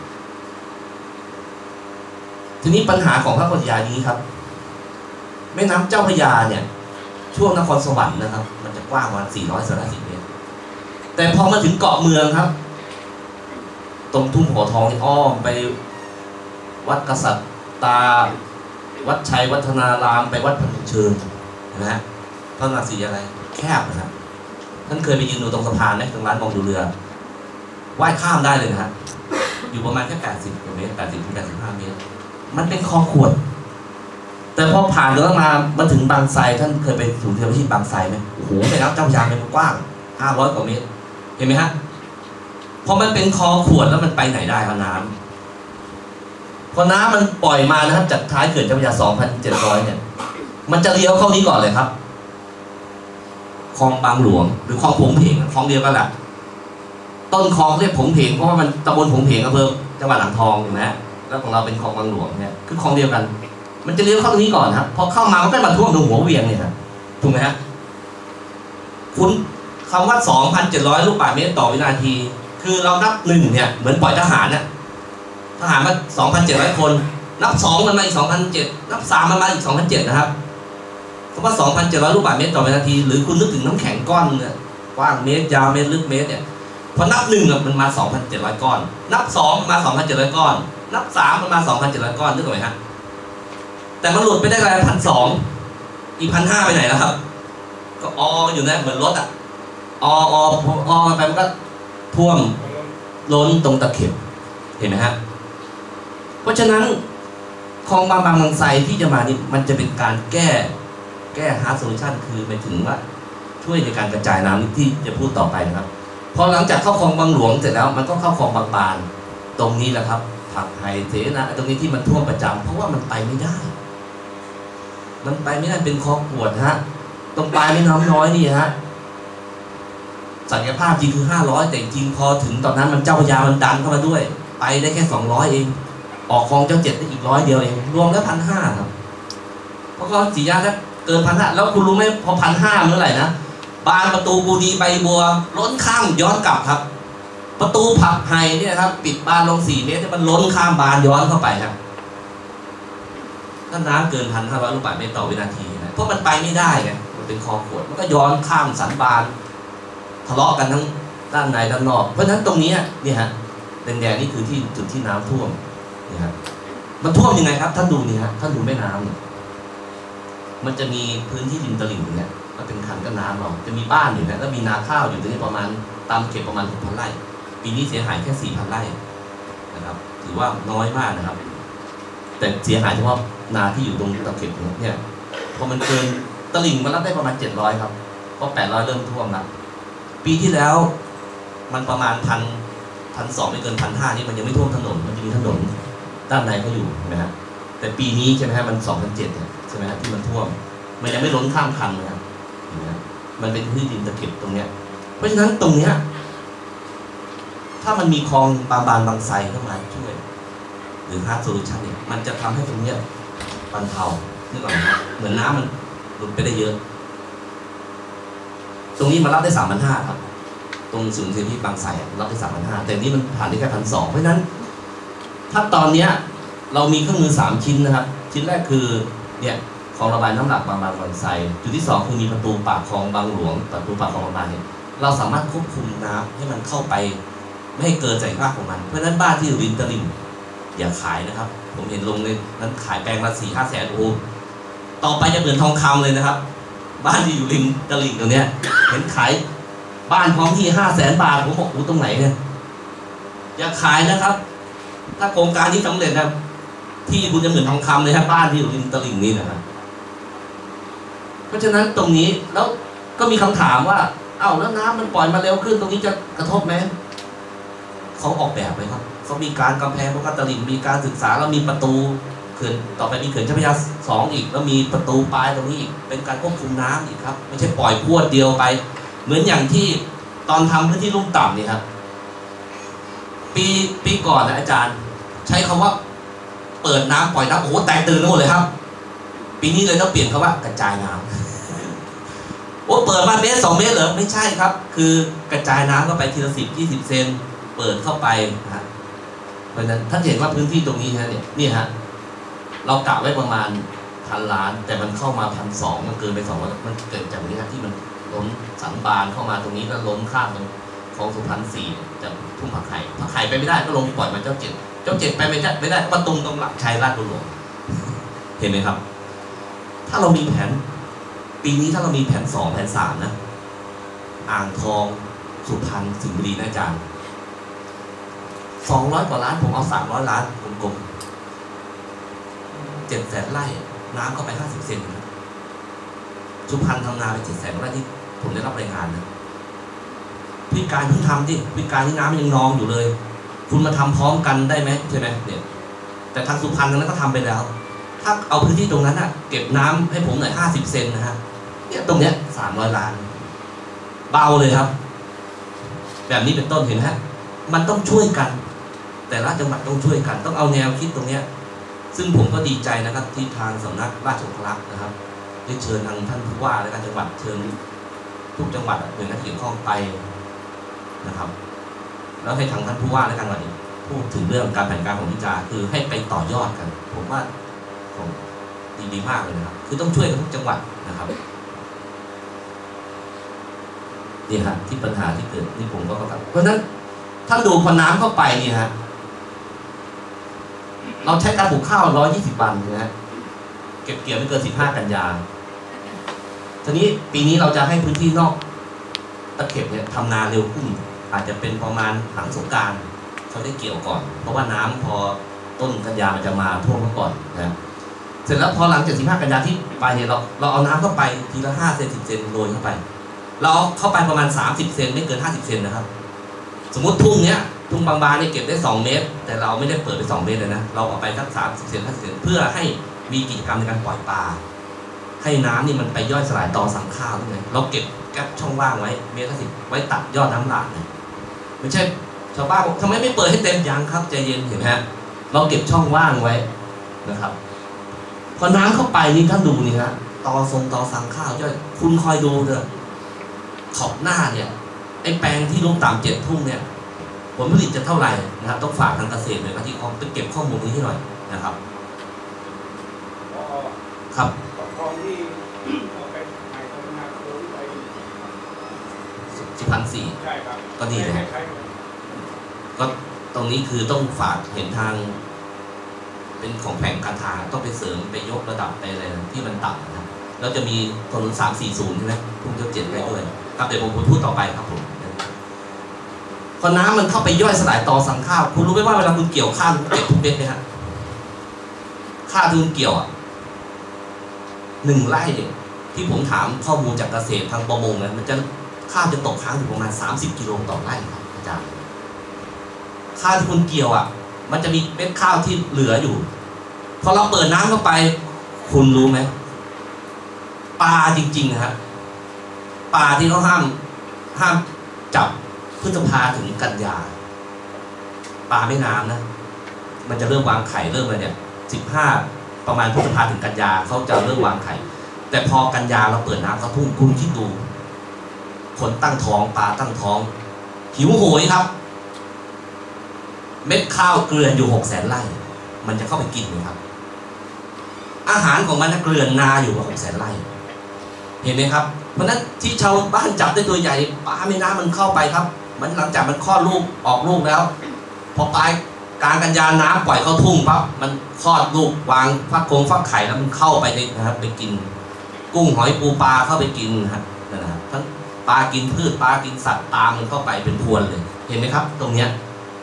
ทีนี้ปัญหาของพระพุทธญานี้ครับแม่น้ำเจ้าพระยาเนี่ยช่วงนครสวรรค์นะครับมันจะกว้างประมาณสี่ร้อยสี่สิบเมตรแต่พอมาถึงเกาะเมืองครับตรงทุ่งหัวทองนี่อ้อมไปวัดกษัตริย์ตาวัดชัยวัฒนารามไปวัดพนัญเชิงนะฮะพระนครศรีอะไรแคบนะครับท่านเคยไปยืนดูตรงสะพานไหมตรงร้านมองดูเรือว่ายข้ามได้เลยนะฮะอยู่ประมาณแค่แปดสิบเมตรแปดสิบถึงแปดสิบห้าเมตรมันเป็นคลองขวดแต่พอผ่านตรงนั้นมามาถึงบางไทรท่านเคยไปศูนย์เทวชีพบางไทรไหมโอ้โหแม่น้ำเจ้าพระยาเป็นกว้างห้าร้อยกว่าเมตรเห็นไหมฮะพอมันเป็นคลองขวดแล้วมันไปไหนได้ครับน้ำพอน้ำมันปล่อยมานะครับจากท้ายเขื่อนเจ้าพระยา สองพันเจ็ดร้อย เนี่ยมันจะเลี้ยวเข้านี้ก่อนเลยครับคลองบางหลวงหรือคลองผงเพงคลองเดียวกันแหละต้นคลองเรียกผงเพงเพราะว่ามันตำบลผงเพงอำเภอจังหวัดอ่างทองถูกไหมแล้วของเราเป็นคลองบางหลวงเนี่ยคือคลองเดียวกันมันจะเลี้ยวเข้าตรงนี้ก่อนครับพอเข้ามามันก็มาท่วมตรงหัวเวียงเนี่ยครับถูกไหมฮะคุณคำว่า สองพันเจ็ดร้อย ลูกบาศก์เมตรต่อวินาทีคือเรานับหนึ่งเนี่ยเหมือนปล่อยทหารน่ะทหารมา สองพันเจ็ดร้อย คนนับสองมันมาอีก สองพันเจ็ดร้อย นับสามมันมาอีก สองพันเจ็ดร้อย นะครับคำว่า สองพันเจ็ดร้อย ลูกบาศก์เมตรต่อวินาทีหรือคุณนึกถึงน้ำแข็งก้อนเนี่ยกว้างเมตรยาวเมตรลึกเมตรเนี่ยพอนับหนึ่งมันมา สองพันเจ็ดร้อย ก้อนนับสองมา สองพันเจ็ดร้อย ก้อนนับสามมันมา สองพันเจ็ดร้อย ก้อนนึกออกไหมฮะแต่มันหลุดไปได้อะไรพันสองอีกพันห้าไปไหนแล้วครับก็อออยู่นะเหมือนรถอ่ะอออออไปมันก็ท่วมล้นตรงตะเข็บเห็นไหมฮะเพราะฉะนั้นคลองบางบางบางไทรที่จะมานี่มันจะเป็นการแก้แก้ฮาร์ดโซลูชันคือไปถึงว่าช่วยในการกระจายน้ำที่จะพูดต่อไปนะครับพอหลังจากเข้าคลองบางหลวงเสร็จแล้วมันก็เข้าคลองบางบานตรงนี้แหละครับผักไฮเทนะตรงนี้ที่มันท่วมประจำเพราะว่ามันไปไม่ได้มันไปไม่ได้เป็นคลองขวดฮะตรงปลายแม่น้ำน้อยนี่ฮะศักยภาพจริงคือห้าร้อยแต่จริงพอถึงตอนนั้นมันเจ้าพระยามันดันเข้ามาด้วยไปได้แค่สองร้อยเองออกคลองเจ้าเจ็ดได้อีกร้อยเดียวเองรวมแล้วพันห้าครับเพราะก็สียาถ้าเกินพันห้าแล้วคุณรู้ไหมพอพันห้าเมื่อไหร่นะบานประตูบูดีใบบัวล้นข้ามย้อนกลับครับประตูผักไฮเนี่ยครับปิดบานลงสี่เมตรมันล้นข้ามบานย้อนเข้าไปครับถ้าน้ำเกินพันห้าร้อยลูกบาศก์เมตรต่อวินาทีนะเพราะมันไปไม่ได้ไงมันเป็นคลองขวดมันก็ย้อนข้ามสันบานทะเลาะกันทั้งด้านในด้านนอกเพราะฉะนั้นตรงนี้เนี่ยฮะแดงๆนี่คือที่จุดที่น้ำท่วมนี่ฮะมันท่วมยังไงครับท่านดูนี่ฮะท่านดูแม่น้ำเนี่ยมันจะมีพื้นที่ริมตลิ่งตรงนี้ก็เป็นคันกั้นน้ำเราจะมีบ้านอยู่นะแล้วมีนาข้าวอยู่ตรงนี้ประมาณตามเก็บประมาณหกพันไร่ปีนี้เสียหายแค่สี่พันไร่นะครับถือว่าน้อยมากนะครับแต่เสียหายเฉพาะนาที่อยู่ตรงตามเก็บเนี่ยพอมันเกินตลิ่งมันรับได้ประมาณเจ็ดร้อยครับเพราะแปดร้อยเริ่มท่วมแล้วปีที่แล้วมันประมาณพันพันสองไม่เกินพันห้านี่มันยังไม่ท่วมถนนมันจะมีถนนด้านในเขาอยู่นะฮะแต่ปีนี้ใช่ไหมฮะมันสองพันเจ็ดใช่ไหมฮะที่มันท่วมมันยังไม่ล้นข้ามคันนะครับมันเป็นพื้นดินตะเข็บตรงเนี้ยเพราะฉะนั้นตรงเนี้ยถ้ามันมีคลองบางบานบางไทรเข้ามาช่วยหรือฮาร์ดโซลูชันเนี่ยมันจะทำให้ตรงเนี้ยบรรเทานึกออกไหมเหมือนน้ำมันหลุดไปได้เยอะตรงนี้มารับได้สามพันห้าครับตรงศูนย์เศรษฐกิจบางไทรรับได้สามพันห้าแต่นี้มันผ่านได้แค่พันสองเพราะฉะนั้นถ้าตอนเนี้ยเรามีเครื่องมือสามชิ้นนะครับชิ้นแรกคือเนี่ยคลองระบายน้ำหลักบางบานบางไทรจุดที่สองคือมีประตูปากคลองบางหลวงประตูปากคลองบางบานเนี่ยเราสามารถควบคุมน้ำให้มันเข้าไปไม่ให้เกินใจกว้างของมันเพราะฉะนั้นบ้านที่อยู่ริมตลิ่งอย่าขายนะครับผมเห็นลงในนั้นขายแปลงละสี่ห้าแสนโอ้ต่อไปจะเหมือนทองคำเลยนะครับบ้านที่อยู่ริมตลิ่งตรงเนี้ยเห็นขายบ้านพร้อมที่ห้าแสนบาทผมบอกอู้ตรงไหนเนี่ยอย่าขายนะครับถ้าโครงการนี้สำเร็จนะที่คุณจะเหมือนทองคำเลยครับบ้านที่อยู่ริมตลิ่งนี่นะครับเพราะฉะนั้นตรงนี้แล้วก็มีคำถามว่าเอ้าแล้วน้ำมันปล่อยมาเร็วขึ้นตรงนี้จะกระทบไหมเขาออกแบบเลยครับเขามีการกำแพงป้องกันตลิ่งมีการศึกษาแล้วมีประตูเขื่อนต่อไปมีเขื่อนเจ้าพระยาสองอีกแล้วมีประตูปลายตรงนี้อีกเป็นการควบคุมน้ำอีกครับไม่ใช่ปล่อยพรวดเดียวไปเหมือนอย่างที่ตอนทำพื้นที่ลุ่มต่ำนี่ครับปีปีก่อนนะอาจารย์ใช้คำว่าเปิดน้ำปล่อยน้ำโอ้โหแตกตื่นทั้งหมดเลยครับปีนี้เลยต้องเปลี่ยนคำว่ากระจายน้ำโอ้เปิดมาเมตรสองเมตรเหรอไม่ใช่ครับคือกระจายน้ำเข้าไปทีละสิบยี่สิบเซนเปิดเข้าไปนะฮะเพราะฉะนั้นท่านเห็นว่าพื้นที่ตรงนี้ฮะเนี่ยนี่ฮะเรากะไว้ประมาณพันล้านแต่มันเข้ามาพันสองมันเกินไปสองมันเกิดจากนี้ครับที่มันล้นสันบานเข้ามาตรงนี้แล้วล้นข้ามตรงคลองสุพรรณสี่จากทุ่งผักไห่ผักไห่ไปไม่ได้ก็ลงปล่อยมาเจ้าเจ็ดเจ้าเจ็ดไปไม่ได้ไม่ได้ก็ตรงตรงหลักชัยราชบุรีเห็นไหมครับถ้าเรามีแผนปีนี้ถ้าเรามีแผนสองแผนสามนะอ่างทองสุพรรณสิงห์บุรีนะอาจารย์สองร้อยกว่าล้านผมเอาสามร้อยล้านกลมๆเจ็ดแสนไร่น้ำก็ไปห้าสิบเซนนะสุพรรณทำนาไปเจ็ดแสนไร่ที่ผมได้รับรายงานนะพิการเพิ่งทำดิพิการที่น้ำยังนองอยู่เลยคุณมาทำพร้อมกันได้ไหมใช่ไหมเนี่ยแต่ทางสุพรรณนั้นก็ทำไปแล้วถ้าเอาพื้นที่ตรงนั้นอะเก็บน้ำให้ผมหน่อยห้าสิบเซนนะฮะเนี่ยตรงเนี้ยสามร้อยล้านเบาเลยครับแบบนี้เป็นต้นเห็นไหมฮะมันต้องช่วยกันแต่ละจังหวัดต้องช่วยกันต้องเอาแนวคิดตรงเนี้ยซึ่งผมก็ดีใจนะครับที่ทางสำนักราชองครักษ์นะครับได้เชิญทางท่านผู้ว่าและการจังหวัดเชิญทุกจังหวัดหน่วยงานที่เกี่ยวข้องไปนะครับแล้วให้ทางท่านผู้ว่าและการจังหวัดพูดถึงเรื่องการแผนการของวิจารณ์คือให้ไปต่อยอดกันผมว่าผมดีดีมากเลยนะครับคือต้องช่วยกันทุกจังหวัดนะครับนี่ฮะที่ปัญหาที่เกิดนี่ผมก็กำลังเพราะฉะนั้นท่านดูพอน้ำเข้าไปนี่ฮะเราใช้การปลูกข้าวร้อยยี่สิบวันนะฮะเก็บเกี่ยวไม่เกินสิบห้ากันยาทีนี้ปีนี้เราจะให้พื้นที่นอกตะเข็บเนี่ยทำนาเร็วขึ้นอาจจะเป็นประมาณหลังสงกรานต์เขาได้เกี่ยวก่อนเพราะว่าน้ำพอต้นกันยามันจะมาท่วมเขาก่อนนะเสร็จแล้วพอหลังจากสิบห้ากันยาที่ไปเนี่ยเราเราเอาน้ำเข้าไปทีละห้าเซนสิบเซนโรยเข้าไปเราเอาเข้าไปประมาณสามสิบเซนไม่เกินห้าสิบเซนนะครับสมมติทุ่งเนี้ยทุ่งบางๆเนี่ยเก็บได้สองเมตรแต่เราไม่ได้เปิดไปสองเมตรเลยนะเราเอาไปสักสามสิบเซนห้าสิบเซนเพื่อให้มีกิจกรรมในการปล่อยปลาให้น้ำนี่มันไปย่อยสลายต่อสั่งข้าวด้วยเราเก็บแก๊ปช่องว่างไว้เมตรละสิบไว้ตัดยอดน้ำหลากเลยไม่ใช่ชาวบ้านบอกทำไมไม่เปิดให้เต็มยังครับใจเย็นเห็นไหมฮะเราเก็บช่องว่างไว้นะครับพอน้ำเข้าไปนี่ท่านดูนี่ฮะตอทรงตอสั่งข้าวย่อยคุณคอยดูเถอะขอบหน้าเนี่ยไอ้แปลงที่ลุ่มต่ำเจ็ดทุ่งเนี่ยผลผลิตจะเท่าไหร่นะครับต้องฝากทางเกษตรเลยนะที่เขาไปเก็บข้อมูลนี้ให้หน่อยนะครับครับตอนที่ไปถ่ายโฆษณาโค้ดไปสุพรรณสี่ใช่ครับก็ดีเลยก็ตรงนี้คือต้องฝากเห็นทางเป็นของแผงการทางต้องไปเสริมไปยกระดับไปอะไรที่มันต่ำนะครับแล้วจะมีถนนสามสี่ศูนย์ใช่ไหมพุ่งยกเจ็ดไปด้วยครับเดี๋ยวผมพูดต่อไปครับผมพอน้ำมันเข้าไปย่อยสลายต่อสั่งข้าวคุณรู้ไหมว่าเวลาคุณเกี่ยวข้าวเก็บทุกเม็ดไหมครับข้าวที่คุณเกี่ยวอ่ะหนึ่งไร่ที่ผมถามข้อมูลจากเกษตรทางประมงนะมันจะข้าวจะตกค้างอยู่ประมาณสามสิบกิโลต่อไร่ครับอาจารย์ข้าวที่คุณเกี่ยวอ่ะมันจะมีเม็ดข้าวที่เหลืออยู่พอเราเปิดน้ำเข้าไปคุณรู้ไหมปลาจริงๆนะครับปลาที่เขาห้ามห้ามจับพฤษภาถึงกันยาปลาแม่น้ำนะมันจะเริ่มวางไข่เริ่มเลยเนี่ยสิบห้าประมาณพฤษภาถึงกันยาเขาจะเริ่มวางไข่แต่พอกันยาเราเปิดน้ำเขาพุ่งคุณคิดดูคนตั้งท้องปลาตั้งท้องหิวโหยครับเม็ดข้าวเกลือนอยู่หกแสนไร่มันจะเข้าไปกินไหมครับอาหารของมันเกลือนนาอยู่หกแสนไร่เห็นไหมครับเพราะนั้นที่ชาวบ้านจับได้ตัวใหญ่ปลาแม่น้ำมันเข้าไปครับมันหลังจากมันคลอดลูกออกลูกแล้วพอปลายกลางกันยาน้ำปล่อยเข้าทุ่งปั๊บมันคลอดลูกวางฟักโคงฟักไข่แล้วมันเข้าไปในนะครับไปกินกุ้งหอยปูปลาเข้าไปกินนะครับนะครับทั้งปลากินพืชปลากินสัตว์ตามมันเข้าไปเป็นพรวนเลยเห็นไหมครับตรงเนี้ย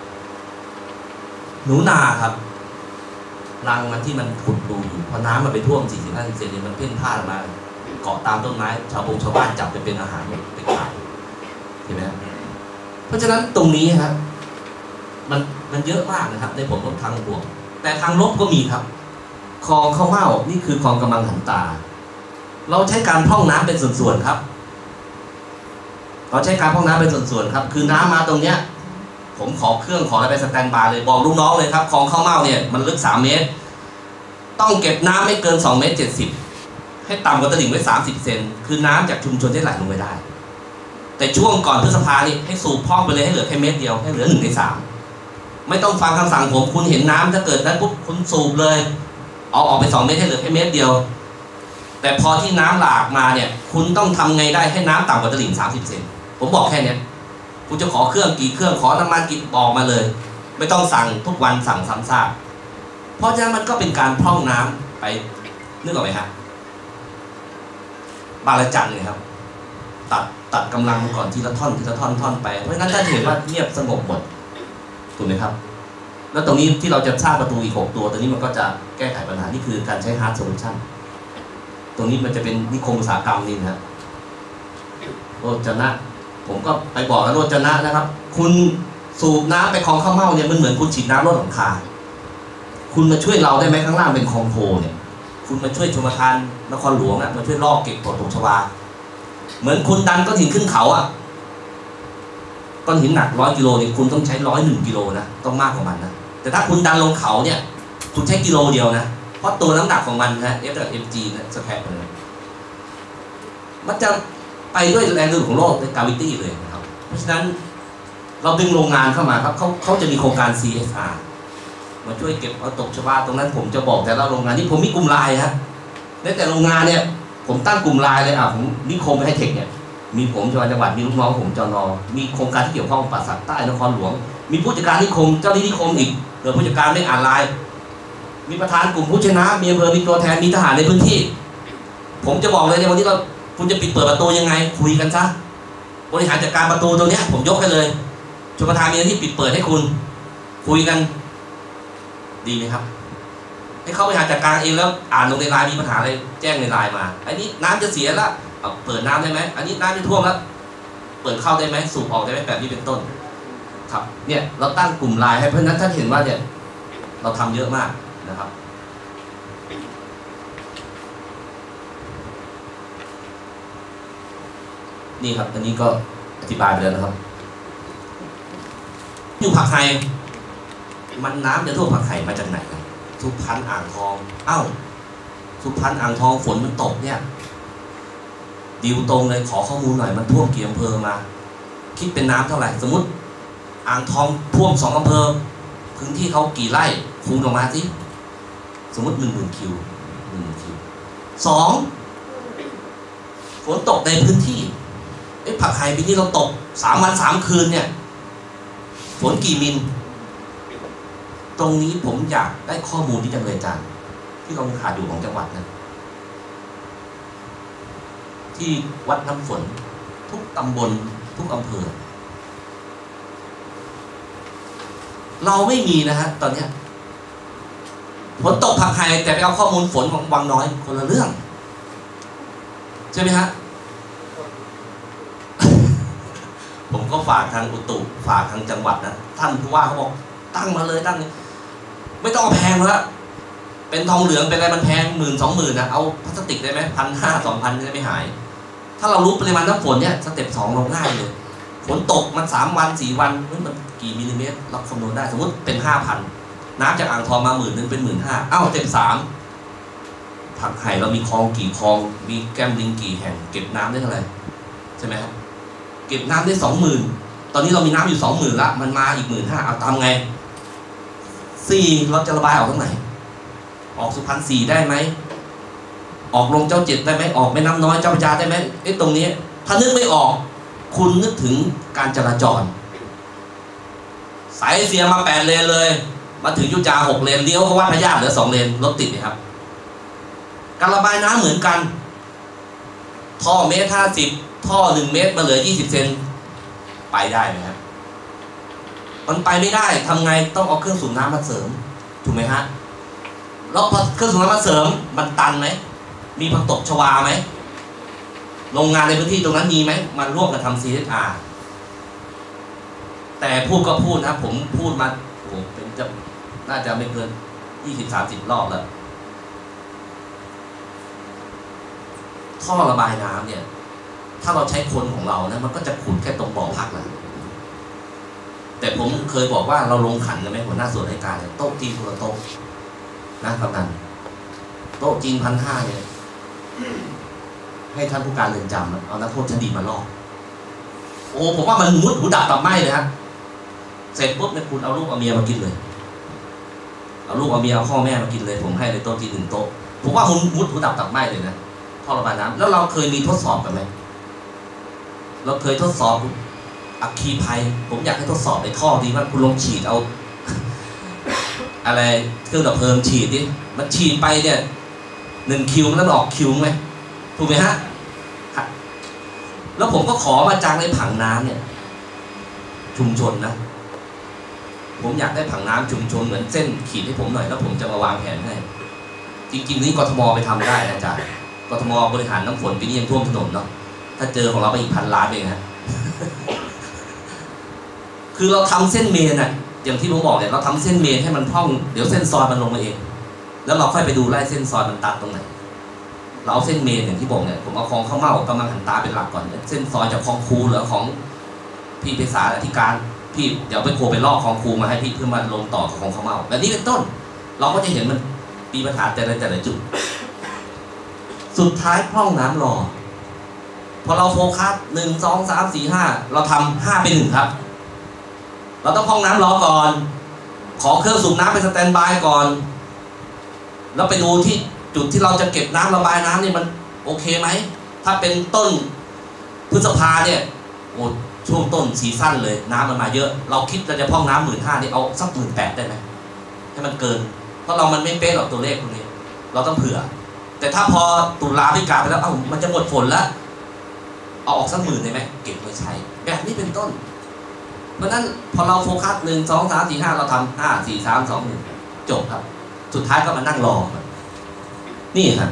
หนูนาครับรังมันที่มันขุดรูอยู่พอน้ำมันไปท่วมสี่สิบห้าเซนมันเพ่นพ่านมาเกาะตามต้นไม้ชาวบงชาวบ้านจับไปเป็นอาหารไปขายเห็นไหมเพราะฉะนั้นตรงนี้ครับมันมันเยอะมากนะครับในผลทางบวกแต่ทางลบก็มีครับคลองข้าวเม่านี่คือคลองกำลังหันตาเราใช้การพร่องน้ำเป็นส่วนๆครับเราใช้การพร่องน้ำเป็นส่วนๆครับคือน้ำมาตรงเนี้ยผมขอเครื่องขออะไรไปสแตนบายเลยบอกลูกน้องเลยครับคลองข้าวเม่าเนี่ยมันลึกสามเมตรต้องเก็บน้ำไม่เกินสองเมตรเจ็ดสิบให้ต่ำกว่าตลิ่งไว้สามสิบเซนคือน้ำจากชุมชนได้ไหลลงไปได้แต่ช่วงก่อนพฤษภานี่ให้สูบพร่องไปเลยให้เหลือแค่เมตรเดียวให้เหลือหนึ่งในสามไม่ต้องฟังคำสั่งผมคุณเห็นน้ำถ้าเกิดนั้นปุ๊บคุณสูบเลยเอาออกไปสองเมตรให้เหลือแค่เมตรเดียวแต่พอที่น้ำหลากมาเนี่ยคุณต้องทำไงได้ให้น้ำต่ำกว่าตลิ่งสามสิบเซนผมบอกแค่นี้คุณจะขอเครื่องกี่เครื่องขอน้ำมันกี่บอกมาเลยไม่ต้องสั่งทุกวันสั่งซ้ำซากเพราะฉะนั้นมันก็เป็นการพร่องน้ำไปนึกออกไหมครับบาลจันทร์เลยครับตัดตัดกำลังก่อนทีละท่อนทีละท่อนท่อนไปเพราะฉะนั้นถ้าเห็นว่าเงียบสงบหมดถูกไหมครับแล้วตรงนี้ที่เราจะสร้างประตูอีกหกตัวตัวนี้มันก็จะแก้ไขปัญหานี่คือการใช้ฮาร์ดโซลูชันตรงนี้มันจะเป็นนิคมอุตสาหกรรมนี่นะครับโรจนะผมก็ไปบอกแล้วโรจนะนะครับคุณสูบน้ำไปคลองข้าวเม่าเนี่ยมันเหมือนคุณฉีดน้ำลดหลังคาคุณมาช่วยเราได้ไหมข้างล่างเป็นคลองโพเนี่ยคุณมาช่วยชลประทานนครหลวงอ่ะมาช่วยลอกเก็บกดตกชวาเหมือนคุณดันก้อนหินขึ้นเขาอ่ะก้อนหินหนักร้อยกิโลเนี่ยคุณต้องใช้ร้อยหนึ่งกิโลนะต้องมากกว่ามันนะแต่ถ้าคุณดันลงเขาเนี่ยคุณใช้กิโลเดียวนะเพราะตัวน้ำหนักของมันนะ F กับ เอ็ม จี นะสแควร์เลยมันจะไปด้วยแรงดึงของโลกในกราวิตี้เลยนะครับเพราะฉะนั้นเราดึงโรงงานเข้ามาครับเขาเขาจะมีโครงการ ซี เอส อาร์ มาช่วยเก็บเอาตกชวาตรงนั้นผมจะบอกแต่ละโรงงานนี่ผมมีกลุ่มไลน์ฮะในแต่โรงงานเนี่ยผมตั้งกลุ่มไลน์เลยอ่ะผมนิคมไฮเทคเนี่ยมีผมจังหวัดจังหวัดมีลูกน้องผมจนมีโครงการที่เกี่ยวข้องกับปราสาทใต้นครหลวงมีผู้จัดการนิคมเจ้าหน้าที่นิคมอีกเดี๋ยวผู้จัดการไม่อ่านไลน์มีประธานกลุ่มผู้ชนะมีอำเภอมีตัวแทนมีทหารในพื้นที่ผมจะบอกเลยในวันนี้เราคุณจะปิดเปิดประตูยังไงคุยกันซะบริหารจัดการประตูตัวเนี้ยผมยกให้เลยชลประทานมีหน้าที่ปิดเปิดให้คุณคุยกันดีไหมครับให้เขาบริหารจัดการเองแล้วอ่านลงในไลน์มีปัญหาอะไรแจ้งในไลน์มาอันนี้น้ำจะเสียแล้วเปิดน้ำได้ไหมอันนี้น้ำจะท่วมแล้วเปิดเข้าได้ไหมสูบออกได้ไหมแบบนี้เป็นต้นครับเนี่ยเราตั้งกลุ่มไลน์ให้เพราะนั้นถ้าเห็นว่าเนี่ยเราทำเยอะมากนะครับนี่ครับอันนี้ก็อธิบายไปแล้วนะครับอยู่ผักไห่มันน้ำจะท่วมผักไห่มาจากไหนครับสุพรรณอ่างทองเอ้าสุพรรณอ่างทองฝนมันตกเนี่ยดิวตรงเลยขอข้อมูลหน่อยมันท่วมกี่อำเภอมาคิดเป็นน้ำเท่าไหร่สมมติอ่างทองท่วมสองอำเภอพื้นที่เขากี่ไร่คูณออกมาสิสมมติหนึ่งหมื่นคิวหนึ่งหมื่นคิวสองฝนตกในพื้นที่ไอ้ผักไห่ปีนี้เราตกสามวันสามคืนเนี่ยฝนกี่มิลตรงนี้ผมอยากได้ข้อมูลที่จังเลยอาจารย์ที่เราขาดอยู่ของจังหวัดนะที่วัดน้ำฝนทุกตำบลทุกอำเภอเราไม่มีนะฮะตอนเนี้ยฝนตกผักไห่แต่ไปเอาข้อมูลฝนของวังน้อยคนละเรื่องใช่ไหมฮะ ผมก็ฝากทางอุตุฝากทางจังหวัดนะท่านผู้ว่าเขาบอกตั้งมาเลยตั้งไม่ต้องเอาแพงแล้วเป็นทองเหลืองเป็นอะไรมันแพงหมื่นสองหมื่นนะเอาพลาสติกได้ไหมพันห้าสองพันจะไม่หายถ้าเรารู้ปริมาณน้ำฝนเนี่ยสเต็ปสองลงง่ายเลยฝนตกมันสามวันสี่วันมันกี่มิลลิเมตรเราคำนวณได้สมมติเป็นห้าพันน้ำจากอ่างทองมาหมื่นนึงเป็นหมื่นห้าเอ้าสเต็ปสามผักไห่เรามีคลองกี่คลองมีแก้มลิงกี่แห่งเก็บน้ำได้เท่าไหร่ใช่ไหมครับเก็บน้ำได้สองหมื่นตอนนี้เรามีน้ำอยู่สองหมื่นละมันมาอีกหมื่นห้าเอาทำไงสี่เราจะระบายออกตรงไหนออกสุพรรณสี่ได้ไหมออกลงเจ้าเจ็ดได้ไหมออกแม่น้ำน้อยเจ้าพระยาได้ไหมไอ้ตรงนี้ถ้านึกไม่ออกคุณนึกถึงการจราจรสายเสียมาแปดเลนเลยมาถึงยุทธยาหกเลนเลี้ยวเขาวัดพระญาติเหลือสองเลนรถติดเลยครับการระบายน้ำเหมือนกันท่อเมตรห้าสิบท่อหนึ่งเมตรมาเหลือยี่สิบเซนไปได้ไหมครับมันไปไม่ได้ทำไงต้องเอาเครื่องสูบน้ำมาเสริมถูกไหมฮะแล้วพอเครื่องสูบน้ำมาเสริมมันตันไหมมีผักตบชวาไหมโรงงานในพื้นที่ตรงนั้นมีไหมมันร่วมกันทำ ซี เอส อาร์ แต่พูดก็พูดนะผมพูดมาโอ้เป็นจะน่าจะไม่เกินยี่สิบสามสิบรอบแล้วท่อระบายน้ำเนี่ยถ้าเราใช้คนของเรานะมันก็จะขุดแค่ตรงบ่อพักนะแต่ผมเคยบอกว่าเราลงขันกันไหมหัวหน้าส่วนราชการเนี่ยโต๊ะจีนคนละโต๊ะนะกำนันโต๊ะจีนพันห้าเนี่ยให้ท่านผู้การเรือนจำเอานักโทษชั้นดีมาลอกโอ้ผมว่ามันมุดหูดับตับไหมเลยฮะเสร็จปุ๊บเนี่ยคุณเอาลูกเอาเมียมากินเลยเอาลูกเอาเมียเอาพ่อแม่มากินเลยผมให้ในโต๊ะจีนหนึ่งโต๊ะผมว่ามันมุดหูดับตับไหมเลยนะท่อระบายน้ำแล้วเราเคยมีทดสอบกันไหมเราเคยทดสอบอัคคีภัยผมอยากให้ทดสอบในท่อดีว่าคุณลองฉีดเอา อะไรเครื่องดับเพลิงฉีดดิมันฉีดไปเนี่ยหนึ่งคิวมันออกคิวไหมถูกไหมฮะแล้วผมก็ขอมาจากในผังน้ำเนี่ยชุมชนนะผมอยากได้ผังน้ำชุมชนเหมือนเส้นขีดให้ผมหน่อยแล้วผมจะมาวางแผนให้จริงๆนี่กทมไปทำได้นะอาจารย์กทมบริหารน้ำฝนปีนี้ยังท่วมถนนเนาะถ้าเจอของเราไปอีกพันล้านเองฮะ คือเราทำเส้นเมนอ่ะอย่างที่ผมบอกเนี่ยเราทำเส้นเมนให้มันพร่องเดี๋ยวเส้นซอยมันลงมาเองแล้วเราค่อยไปดูไล่เส้นซอยมันตัดตรงไหนเราเอาเส้นเมนอย่างที่บอกเนี่ยผมเอาคลองข้าวเม่ากำลังหันตาเป็นหลักก่อนเส้นซอยจากคลองคูหรือของพี่เภสัชอธิการพี่เดี๋ยวไปโคไปลอกคลองคูมาให้พี่เพื่อมาลงต่อของข้าวเม่าแบบนี้เป็นต้นเราก็จะเห็นมันมีปัญหาแต่ละแต่ละจุดสุดท้ายพร่องน้ำรอพอเราโฟกัสหนึ่งสองสามสี่ห้าเราทำห้าไปหนึ่งครับเราต้องพร่องน้ำรอก่อนขอเครื่องสูบน้ำไปสแตนบายก่อนแล้วไปดูที่จุดที่เราจะเก็บน้ำระบายน้ำนี่มันโอเคไหมถ้าเป็นต้นพฤษภาเนี่ยโอ้ช่วงต้นซีซั่นเลยน้ำมันมาเยอะเราคิดเราจะพร่องน้ำหมื่นห้านี่เอาสักหมื่นแปดได้ไหมให้มันเกินเพราะเรามันไม่เป๊ะหรอกตัวเลขตรงนี้เราต้องเผื่อแต่ถ้าพอตุลาพฤศจิกาไปแล้วเอ้ามันจะหมดฝนแล้วเอาออกสักหมื่นได้ไหมเก็บไว้ใช้แบบนี้เป็นต้นเพราะนั้นพอเราโฟกัสหนึ่งสองสามสี่ห้าเราทำห้าสี่สามสองหนึ่งจบครับสุดท้ายก็มานั่งรอนี่ครับ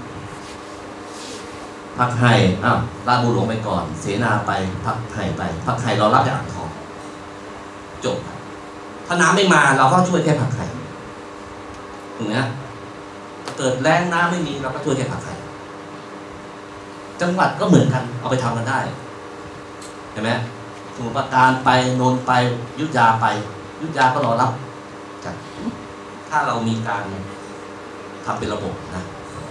พักไห่อ้าวราชบุรีหลวงไปก่อนเสนาไปพักไห่ไปพักไห่เรารับจากอ่างทองจบครับถ้าน้ำไม่มาเราก็ช่วยแค่พักไห่ถูกไหมฮะเกิดแรงน้ำไม่มีเราก็ช่วยแค่พักไห่จังหวัดก็เหมือนกันเอาไปทำกันได้เห็นไหมสมุทรปราการไปนนท์ไปอยุธยาไปอยุธยาก็รอรับจากถ้าเรามีการทำเป็นระบบนะ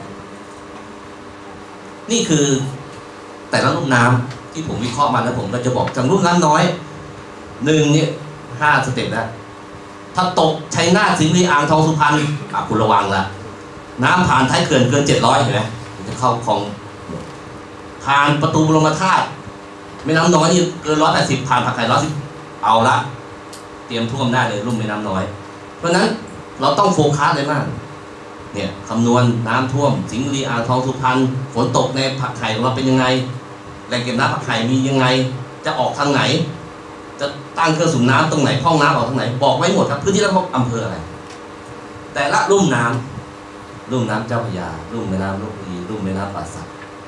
นี่คือแต่ละรุ่นน้ำที่ผมวิเคราะห์มาแล้วผมก็จะบอกจากรุ่นน้ำน้อยหนึ่งเนี่ยห้าสเต็ปแล้วถ้าตกชัยนาทสิงห์บุรีอ่างทองสุพรรณอ่ะคุณระวังละน้ำผ่านท้ายเขื่อนเกินเจ็ดร้อยเห็นไหมจะเข้าคลองผ่านประตูบรมธาตุแม่น้ำน้อยนี่เกินร้อยแปดสิบผ่านผักไข่ร้อยสิบเอาละเตรียมท่วมได้เลยลุ่มแม่น้ำน้อยเพราะนั้นเราต้องโฟกัสเลยมากเนี่ยคำนวณน้ำท่วมสิงห์บุรีอ่างทองสุพรรณฝนตกในผักไข่ของเราเป็นยังไงแหล่งเก็บน้ำผักไข่มียังไงจะออกทางไหนจะตั้งเครื่องสูบน้ำตรงไหนห้องน้ำออกทางไหนบอกไว้หมดครับพื้นที่รับผิดชอบอำเภออะไรแต่ละลุ่มน้ำลุ่มน้ำเจ้าพระยาลุ่มแม่น้ำลพบุรีลุ่มแม่น้ำป่าสัก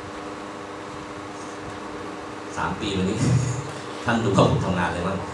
สามปีวันนี้ ท่านดูว่าผมทำงานอะไรบ้าง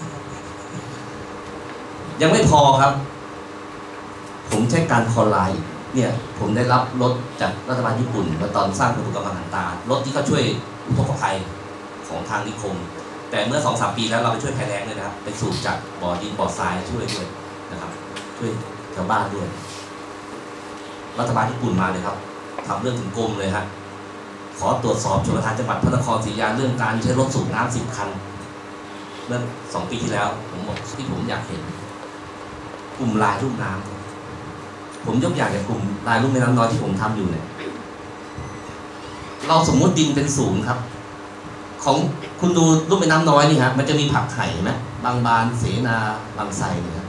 ยังไม่พอครับผมใช้การคอลไลน์เนี่ยผมได้รับรถจากรัฐบาลญี่ปุ่นมาตอนสร้างประตูกำลังหันตารถที่เขาช่วยอุทกภัยของทางนิคมแต่เมื่อ สองถึงสาม ปีแล้วเราไปช่วยภัยแล้งเลยนะครับไปสูบจากบ่อดินบ่อทรายช่วยด้วยนะครับช่วยชาวบ้านด้วยรัฐบาลญี่ปุ่นมาเลยครับทำเรื่องถึงกรมเลยฮะขอตรวจสอบชลประทานจังหวัดพระนครศรีอยุธยาเรื่องการใช้รถสูบน้ำสิบคันเมื่อสองปีที่แล้วผมบอกที่ผมอยากเห็นกลุ่มลายลุ่มน้ำผมยกอย่างอย่างกลุ่มลายลุ่มแม่น้ำน้อยที่ผมทำอยู่เนี่ยเราสมมติดินเป็นศูนย์ครับของคุณดูลุ่มแม่น้ำน้อยนี่ฮะมันจะมีผักไห่ไหมบางบานเสนาบางไทรเนี่ย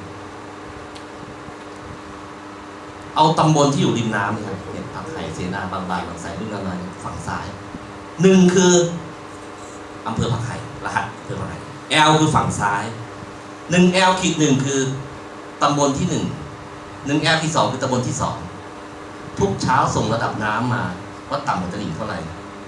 เอาตำบลที่อยู่ริมน้ำนะครับเนี่ยผักไห่เสนาบางบานบางไทรลุ่มแม่น้ำน้อยฝั่งซ้ายหนึ่งคืออำเภอผักไห่รหัสอำเภอผักไห่ L คือฝั่งซ้ายหนึ่ง L ขีดหนึ่งคือตำบลที่หนึ่งหนึ่ง L ที่สองคือตำบลที่สองทุกเช้าส่งระดับน้ำมาว่าต่ำกว่าตลิ่งเท่าไหร่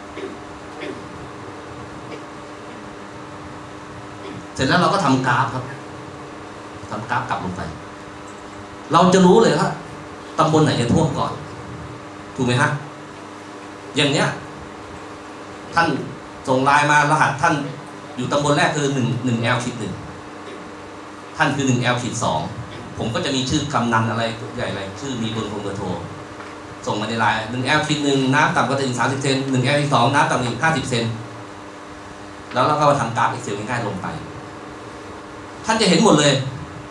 เสร็จแล้วเราก็ทำกราฟครับทำกราฟกลับลงไปเราจะรู้เลยว่าตำบลไหนจะท่วมก่อนถูกไหมฮะอย่างเนี้ยท่านส่งไลน์มารหัสท่านอยู่ตำบลแรกคือหนึ่งหนึ่ง L ขีดหนึ่งท่านคือหนึ่ง L ขีดสองผมก็จะมีชื่อกำนันอะไรใหญ่อะไรชื่อมีเบอร์โทรเบอร์โทรส่งมาในไลน์หนึ่ง L ขีดหนึ่งน้ำต่ำกว่าถึงสามสิบเซนหนึ่ง L ขีดสองน้ำต่ำกว่าถึงห้าสิบเซนแล้วเราก็มาทำกราฟ Excel ง่ายๆลงไปท่านจะเห็นหมดเลย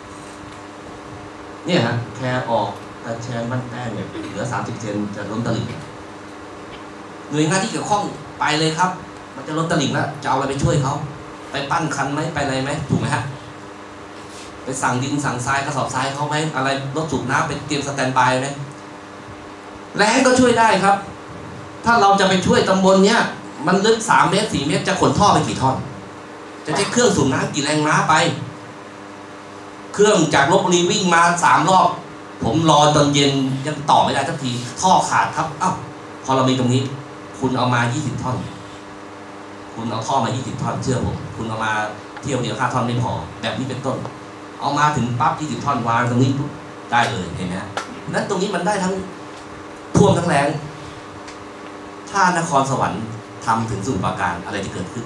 เนี่ยฮะแค่ออกกระแชนบ้านแป้งเนี่ยเหลือสามสิบเซนจะล้นตลิ่งหน่วยงานที่เกี่ยวข้องไปเลยครับมันจะล้นตลิ่งแล้วจะเอาอะไรไปช่วยเขาไปปั้นคันไหมไปอะไรไหมถูกไหมฮะไปสั่งดินสั่งทรายกระสอบทรายเขาไหมอะไรรถสูบน้ำเป็นเตรียมสแตนบายไหมแรงก็ช่วยได้ครับถ้าเราจะไปช่วยตำบลเนี้ยมันลึกสามเมตรสี่เมตรจะขนท่อไปกี่ท่อนจะใช้เครื่องสูบน้ำกี่แรงม้าไปเครื่องจากลพบุรีวิ่งมาสามรอบผมรอตอนเย็นยังต่อไม่ได้สักทีท่อขาดครับอ้าวพอเรามีตรงนี้คุณเอามายี่สิบท่อนคุณเอาท่อมายี่สิบท่อนเชื่อผมคุณเอามาเที่ยวเดียวห้าท่อนไม่พอแบบนี้เป็นต้นเอามาถึงปั๊บยี่สิบท่อนวางตรงนี้ได้เลยเห็นไหมนั้นตรงนี้มันได้ทั้งท่วมทั้งแรงถ้านครสวรรค์ทำถึงสมุทรปราการอะไรจะเกิดขึ้น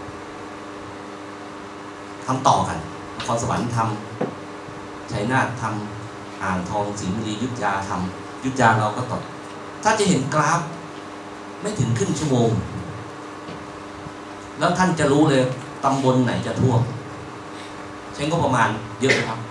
ทำต่อกันนครสวรรค์ทำชัยนาททำอ่างทองสิงห์บุรีอยุธยาทำอยุธยาเราก็ต่อถ้าจะเห็นกราฟไม่ถึงครึ่งชั่วโมงแล้วท่านจะรู้เลยตำบลไหนจะท่วมใช้งบประมาณเยอะไหมครับ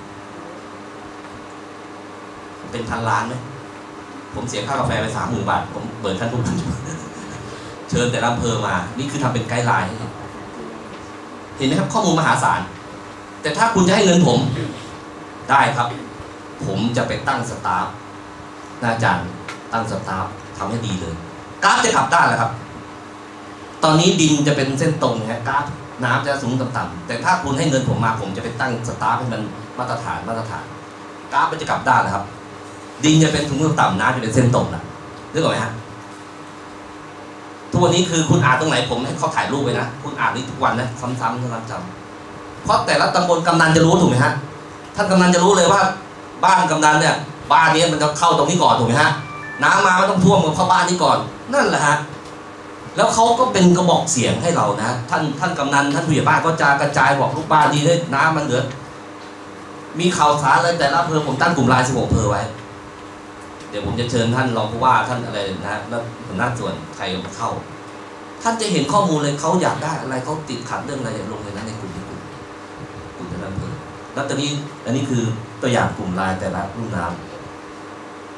เป็นพันล้านไหมผมเสียค่ากาแฟไปสามหมื่นบาทผมเปิดท่านทุกท่านเชิญแต่ละอำเภอมานี่คือทำเป็นไกด์ไลน์เห็นไหมครับข้อมูลมหาศาลแต่ถ้าคุณจะให้เงินผมได้ครับผมจะไปตั้งสตาฟอาจารย์ตั้งสตาฟทำให้ดีเลยกราฟจะขับได้แหละครับตอนนี้ดินจะเป็นเส้นตรงนะกราฟน้ำจะสูงต่ำๆแต่ถ้าคุณให้เงินผมมาผมจะไปตั้งสตาฟให้มันมาตรฐานมาตรฐานกราฟมันจะกลับได้แหละครับดินจะเป็นถุงมือต่ำน้ำจะเป็นเส้นตรงนะนึกออกไหมฮะทุกวันนี้คือคุณอ่านตรงไหนผมให้เขาถ่ายรูปไว้นะคุณอ่านนี่ทุกวันนะซ้ำๆซ้ำจำเพราะแต่ละตำบลกำนันจะรู้ถูกไหมฮะท่านกำนันจะรู้เลยว่าบ้านกำนันเนี่ยบ้านนี้มันจะเข้าตรงนี้ก่อนถูกไหมฮะน้ำมามันต้องท่วมเข้าบ้านนี้ก่อนนั่นแหละฮะแล้วเขาก็เป็นกระบอกเสียงให้เรานะท่านท่านกำนันท่านผู้ใหญ่บ้านก็จะกระจายบอกลูกบ้านดีให้น้ำมันเหลือมีข่าวสารอะไรแต่ละอำเภอผมตั้งกลุ่มไลน์สิบหกอำเภอไว้เดี๋ยวผมจะเชิญท่านรองผู้ว่าท่านอะไรนะแล้วหัวหน้าส่วนใครเข้าท่านจะเห็นข้อมูลเลยเขาอยากได้อะไรเขาติดขัดเรื่องอะไรลงในนั้นในกลุ่มที่กลุ่มกลุ่มแต่ละอำเภอแล้วตอนนี้อันนี้คือตัวอย่างกลุ่มไลน์แต่ละรุ่นน้ำ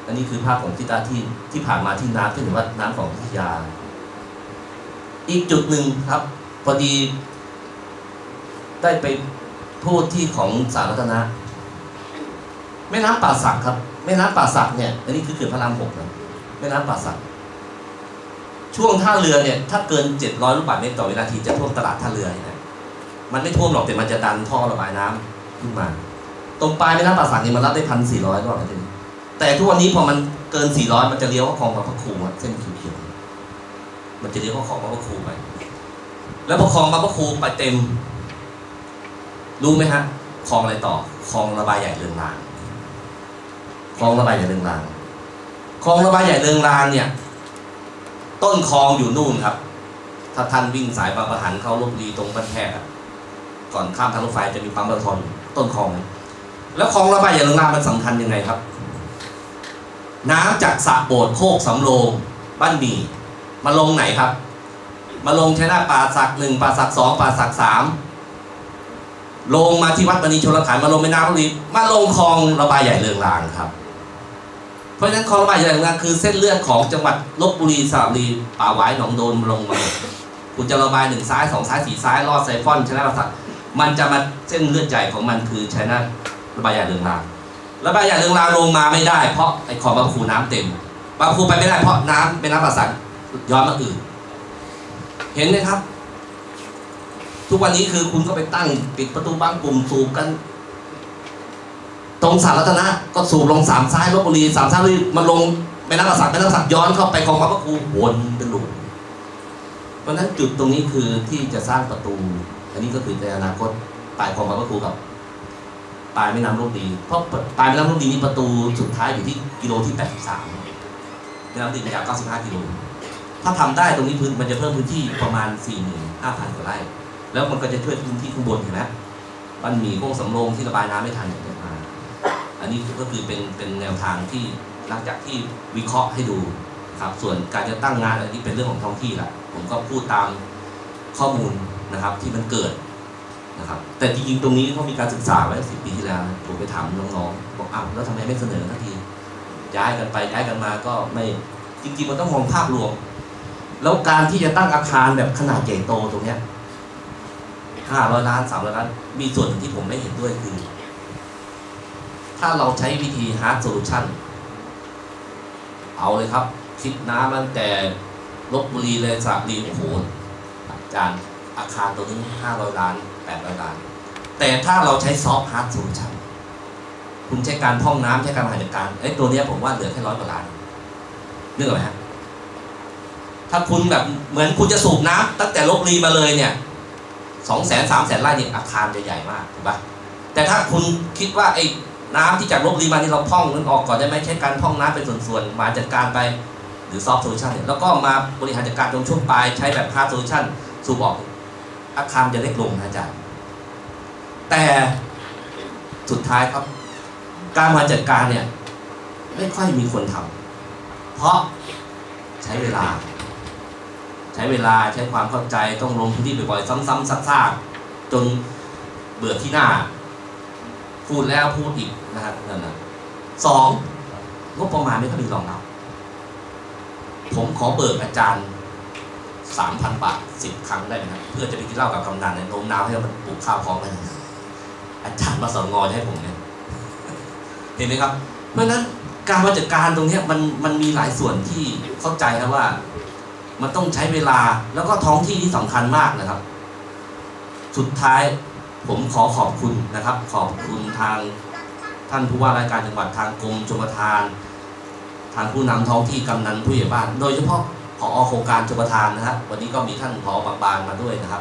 อันนี้คือภาพของทิตาที่ที่ผ่านมาที่น้ำที่เห็นว่าน้ำของพัทยาอีกจุดหนึ่งครับพอดีได้ไปพูดที่ของสารัตนะแม่น้ำป่าสักครับแม่น้ำป่าสักเนี่ยอันนี้คือเขื่อนพระรามหกนะแม่น้ำป่าสักช่วงท่าเรือเนี่ยถ้าเกินเจ็ดร้อยลูกบาศก์เมตรต่อวินาทีจะท่วมตลาดท่าเรือนะมันไม่ท่วมหรอกแต่มันจะดันท่อระบายน้ำขึ้นมาตรงปลายแม่น้ำป่าสักเนี่ยมันรับได้พันสี่ร้อยลูกบาศก์เมตรแต่ทุกวันนี้พอมันเกินสี่ร้อยมันจะเลี้ยวเข้าคลองบางพระครูเส้นเขียวๆมันจะเลี้ยวเข้าคลองบางพระครูไปแล้วพอคลองบางพระครูไปเต็มรู้ไหมฮะคลองอะไรต่อคลองระบายใหญ่เรืองรางคลองระบายใหญ่เรืองรางคลองระบายใหญ่เรืองรางเนี่ยต้นคลองอยู่นู่นครับถ้าท่านวิ่งสายบางปะหันเข้าลพบุรีตรงบ้านแพรกก่อนข้ามทางรถไฟจะมีปั๊มปตทต้นคลองแล้วคลองระบายใหญ่เรืองรางมันสำคัญยังไงครับน้ำจากสระโบสถ์โคกสำโรงบ้านหมี่มาลงไหนครับมาลงชัยนาทป่าสักหนึ่งป่าสักสองป่าสักสามลงมาที่วัดมณีชลประทานมาลงแม่น้ำลพบุรีมาลงคลองระบายใหญ่เรืองรางครับเพราะฉะนั้นคลองระบายใหญ่เรืองรางคือเส้นเลือดของจังหวัดลพบุรีสระบุรีป่าหวายหนองโดนลงมาคุณจะระบายหนึ่งซ้ายสองซ้ายสี่ซ้ายลอดไซฟอนชัยนาทป่าสักมันจะมาเส้นเลือดใหญ่ของมันคือชัยนาทระบายใหญ่เรืองรางระบายใหญ่เรืองรางลงมาไม่ได้เพราะไอ้คลองบางปูน้ำเต็มบางปูไปไม่ได้เพราะน้ำเป็นน้ำป่าสักย้อนมาอื่นเห็นไหมครับทุกวันนี้คือคุณก็ไปตั้งปิดประตูบางปุ่มสูบกันตรงสารัตนะก็สูบลงสามซ้ายลพบุรีสามซ้ายลพบุรีมาลงแม่น้ำป่าสักแม่น้ำป่าสักย้อนเข้าไปคลองบางพระครูวนเป็นหลุมเพราะนั้นจุดตรงนี้คือที่จะสร้างประตูอันนี้ก็คือในอนาคตปลายคลองบางพระครูกับปลายแม่น้ำลพบุรีเพราะปลายแม่น้ำลพบุรีนี่ประตูสุดท้ายอยู่ที่กิโลที่แปดสิบสามแม่น้ำลพบุรียาวเก้าสิบห้ากิโลถ้าทำได้ตรงนี้พื้นมันจะเพิ่มพื้นที่ประมาณ สี่หมื่นห้าพัน กว่าไร่แล้วมันก็จะช่วยพื้นที่ข้างบนเห็นไหมบ้านหมี่โค้งสำโรงที่ระบายน้ำไม่ทันเนี่ยมาอันนี้ก็คือเป็นเป็นแนวทางที่หลังจากที่วิเคราะห์ให้ดูครับส่วนการจะตั้งงานอันนี้เป็นเรื่องของท้องที่แหละผมก็พูดตามข้อมูลนะครับที่มันเกิดนะครับแต่จริงๆตรงนี้เขามีการศึกษาไว้สิบปีที่แล้วผมไปถามน้องๆบอกอ้าวแล้วทำไมไม่เสนอทันทีย้ายกันไปย้ายกันมาก็ไม่จริงๆมันต้องมองภาพรวมแล้วการที่จะตั้งอาคารแบบขนาดใหญ่โตตรงเนี้ยห้าร้อยล้านสามร้อยล้านมีส่วนที่ผมไม่เห็นด้วยคือถ้าเราใช้วิธี hard solution เอาเลยครับคิดน้ำตั้งแต่ลพบุรีเลยสระบุรีโอ้โหอาจารย์อาคารตัวนี้ห้าร้อยล้านแปดร้อยล้านแต่ถ้าเราใช้ soft hard solution คุณใช้การพร่องน้ำใช้การบริหารจัดการไอ้ตัวนี้ผมว่าเหลือแค่ร้อยกว่าล้านนึกออกไหมฮะถ้าคุณแบบเหมือนคุณจะสูบน้ำตั้งแต่ลพบุรีมาเลยเนี่ยสองแสนสามแสนไร่เนี่ยอาคารจะใหญ่มากถูกปะแต่ถ้าคุณคิดว่าไอ้น้ำที่จากลพบุรีมาที่เราพร่องนั้นออกก่อนได้ไหมใช้การพร่องน้ำเป็นส่วนๆมาจัดการไปหรือซอฟต์โซลูชันเนี่ยแล้วก็มาบริหารจัดการตรงช่วงปลายใช้แบบฮาร์ดโซลูชันสูบออกอาคารจะเล็กลงนะอาจารย์แต่สุดท้ายครับการมาจัดการเนี่ยไม่ค่อยมีคนทำเพราะใช้เวลาใช้เวลาใช้ความเข้าใจต้องลงพื้นที่บ่อยๆซ้ำๆซักๆจนเบื่อที่หน้าพูดแล้วพูดอีกนะครับนั่นนะสองงบประมาณไม่ค่อยมีรองรับผมขอเบิกอาจารย์สามพันบาทสิบครั้งได้ไหมครับเพื่อจะไปกินเหล้ากับกำนันเนี่ยโน้มน้าวให้มันปลูกข้าวพร้อมกันอาจารย์มาสอนงอให้ผมเนี่ยเห็นไหมครับเพราะฉะนั้นการมาจัดการตรงนี้มันมันมีหลายส่วนที่เข้าใจครับว่ามันต้องใช้เวลาแล้วก็ท้องที่ที่สำคัญมากนะครับสุดท้ายผมขอขอบคุณนะครับขอบคุณทางท่านผู้ว่าราชการจังหวัดทางกรมชลประทานทางผู้นำท้องที่กำนันผู้ใหญ่บ้านโดยเฉพาะผอ.โครงการชลประทานนะครับวันนี้ก็มีท่านผอ.บางบานมาด้วยนะครับ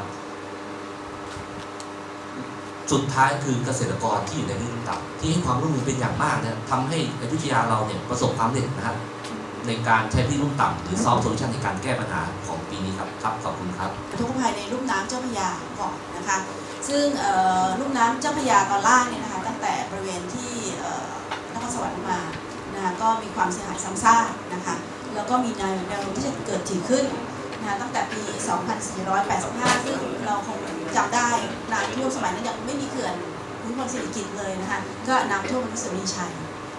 สุดท้ายคือเกษตรกรที่อยู่ในรุ่นต่ำที่ให้ความร่วมมือเป็นอย่างมากนะทำให้อยุธยาเราเนี่ยประสบความสำเร็จนะครับในการใช้ที่รุ่มต่ำหรือซอฟต์โซลูชันในการแก้ปัญหาของปีนี้ครับครับขอบคุณครับทุกภัยในลุ่มน้ำเจ้าพระยาก่อนนะคะซึ่งลุ่มน้ำเจ้าพระยาตอนล่างเนี่ยนะคะตั้งแต่บริเวณที่นครสวรรค์มานะคะก็มีความเสียหายซ้ำซากนะคะแล้วก็มีแนวโน้มที่จะเกิดถี่ขึ้นนะคะตั้งแต่ปี สองพันสี่ร้อยแปดสิบห้า ซึ่งเราคงจำได้น้ำท่วมสมัยนั้นยังไม่มีเขื่อนภูมิพลสิริกิติ์เลยนะคะก็น้ำท่วมอนุสาวรีย์ชัย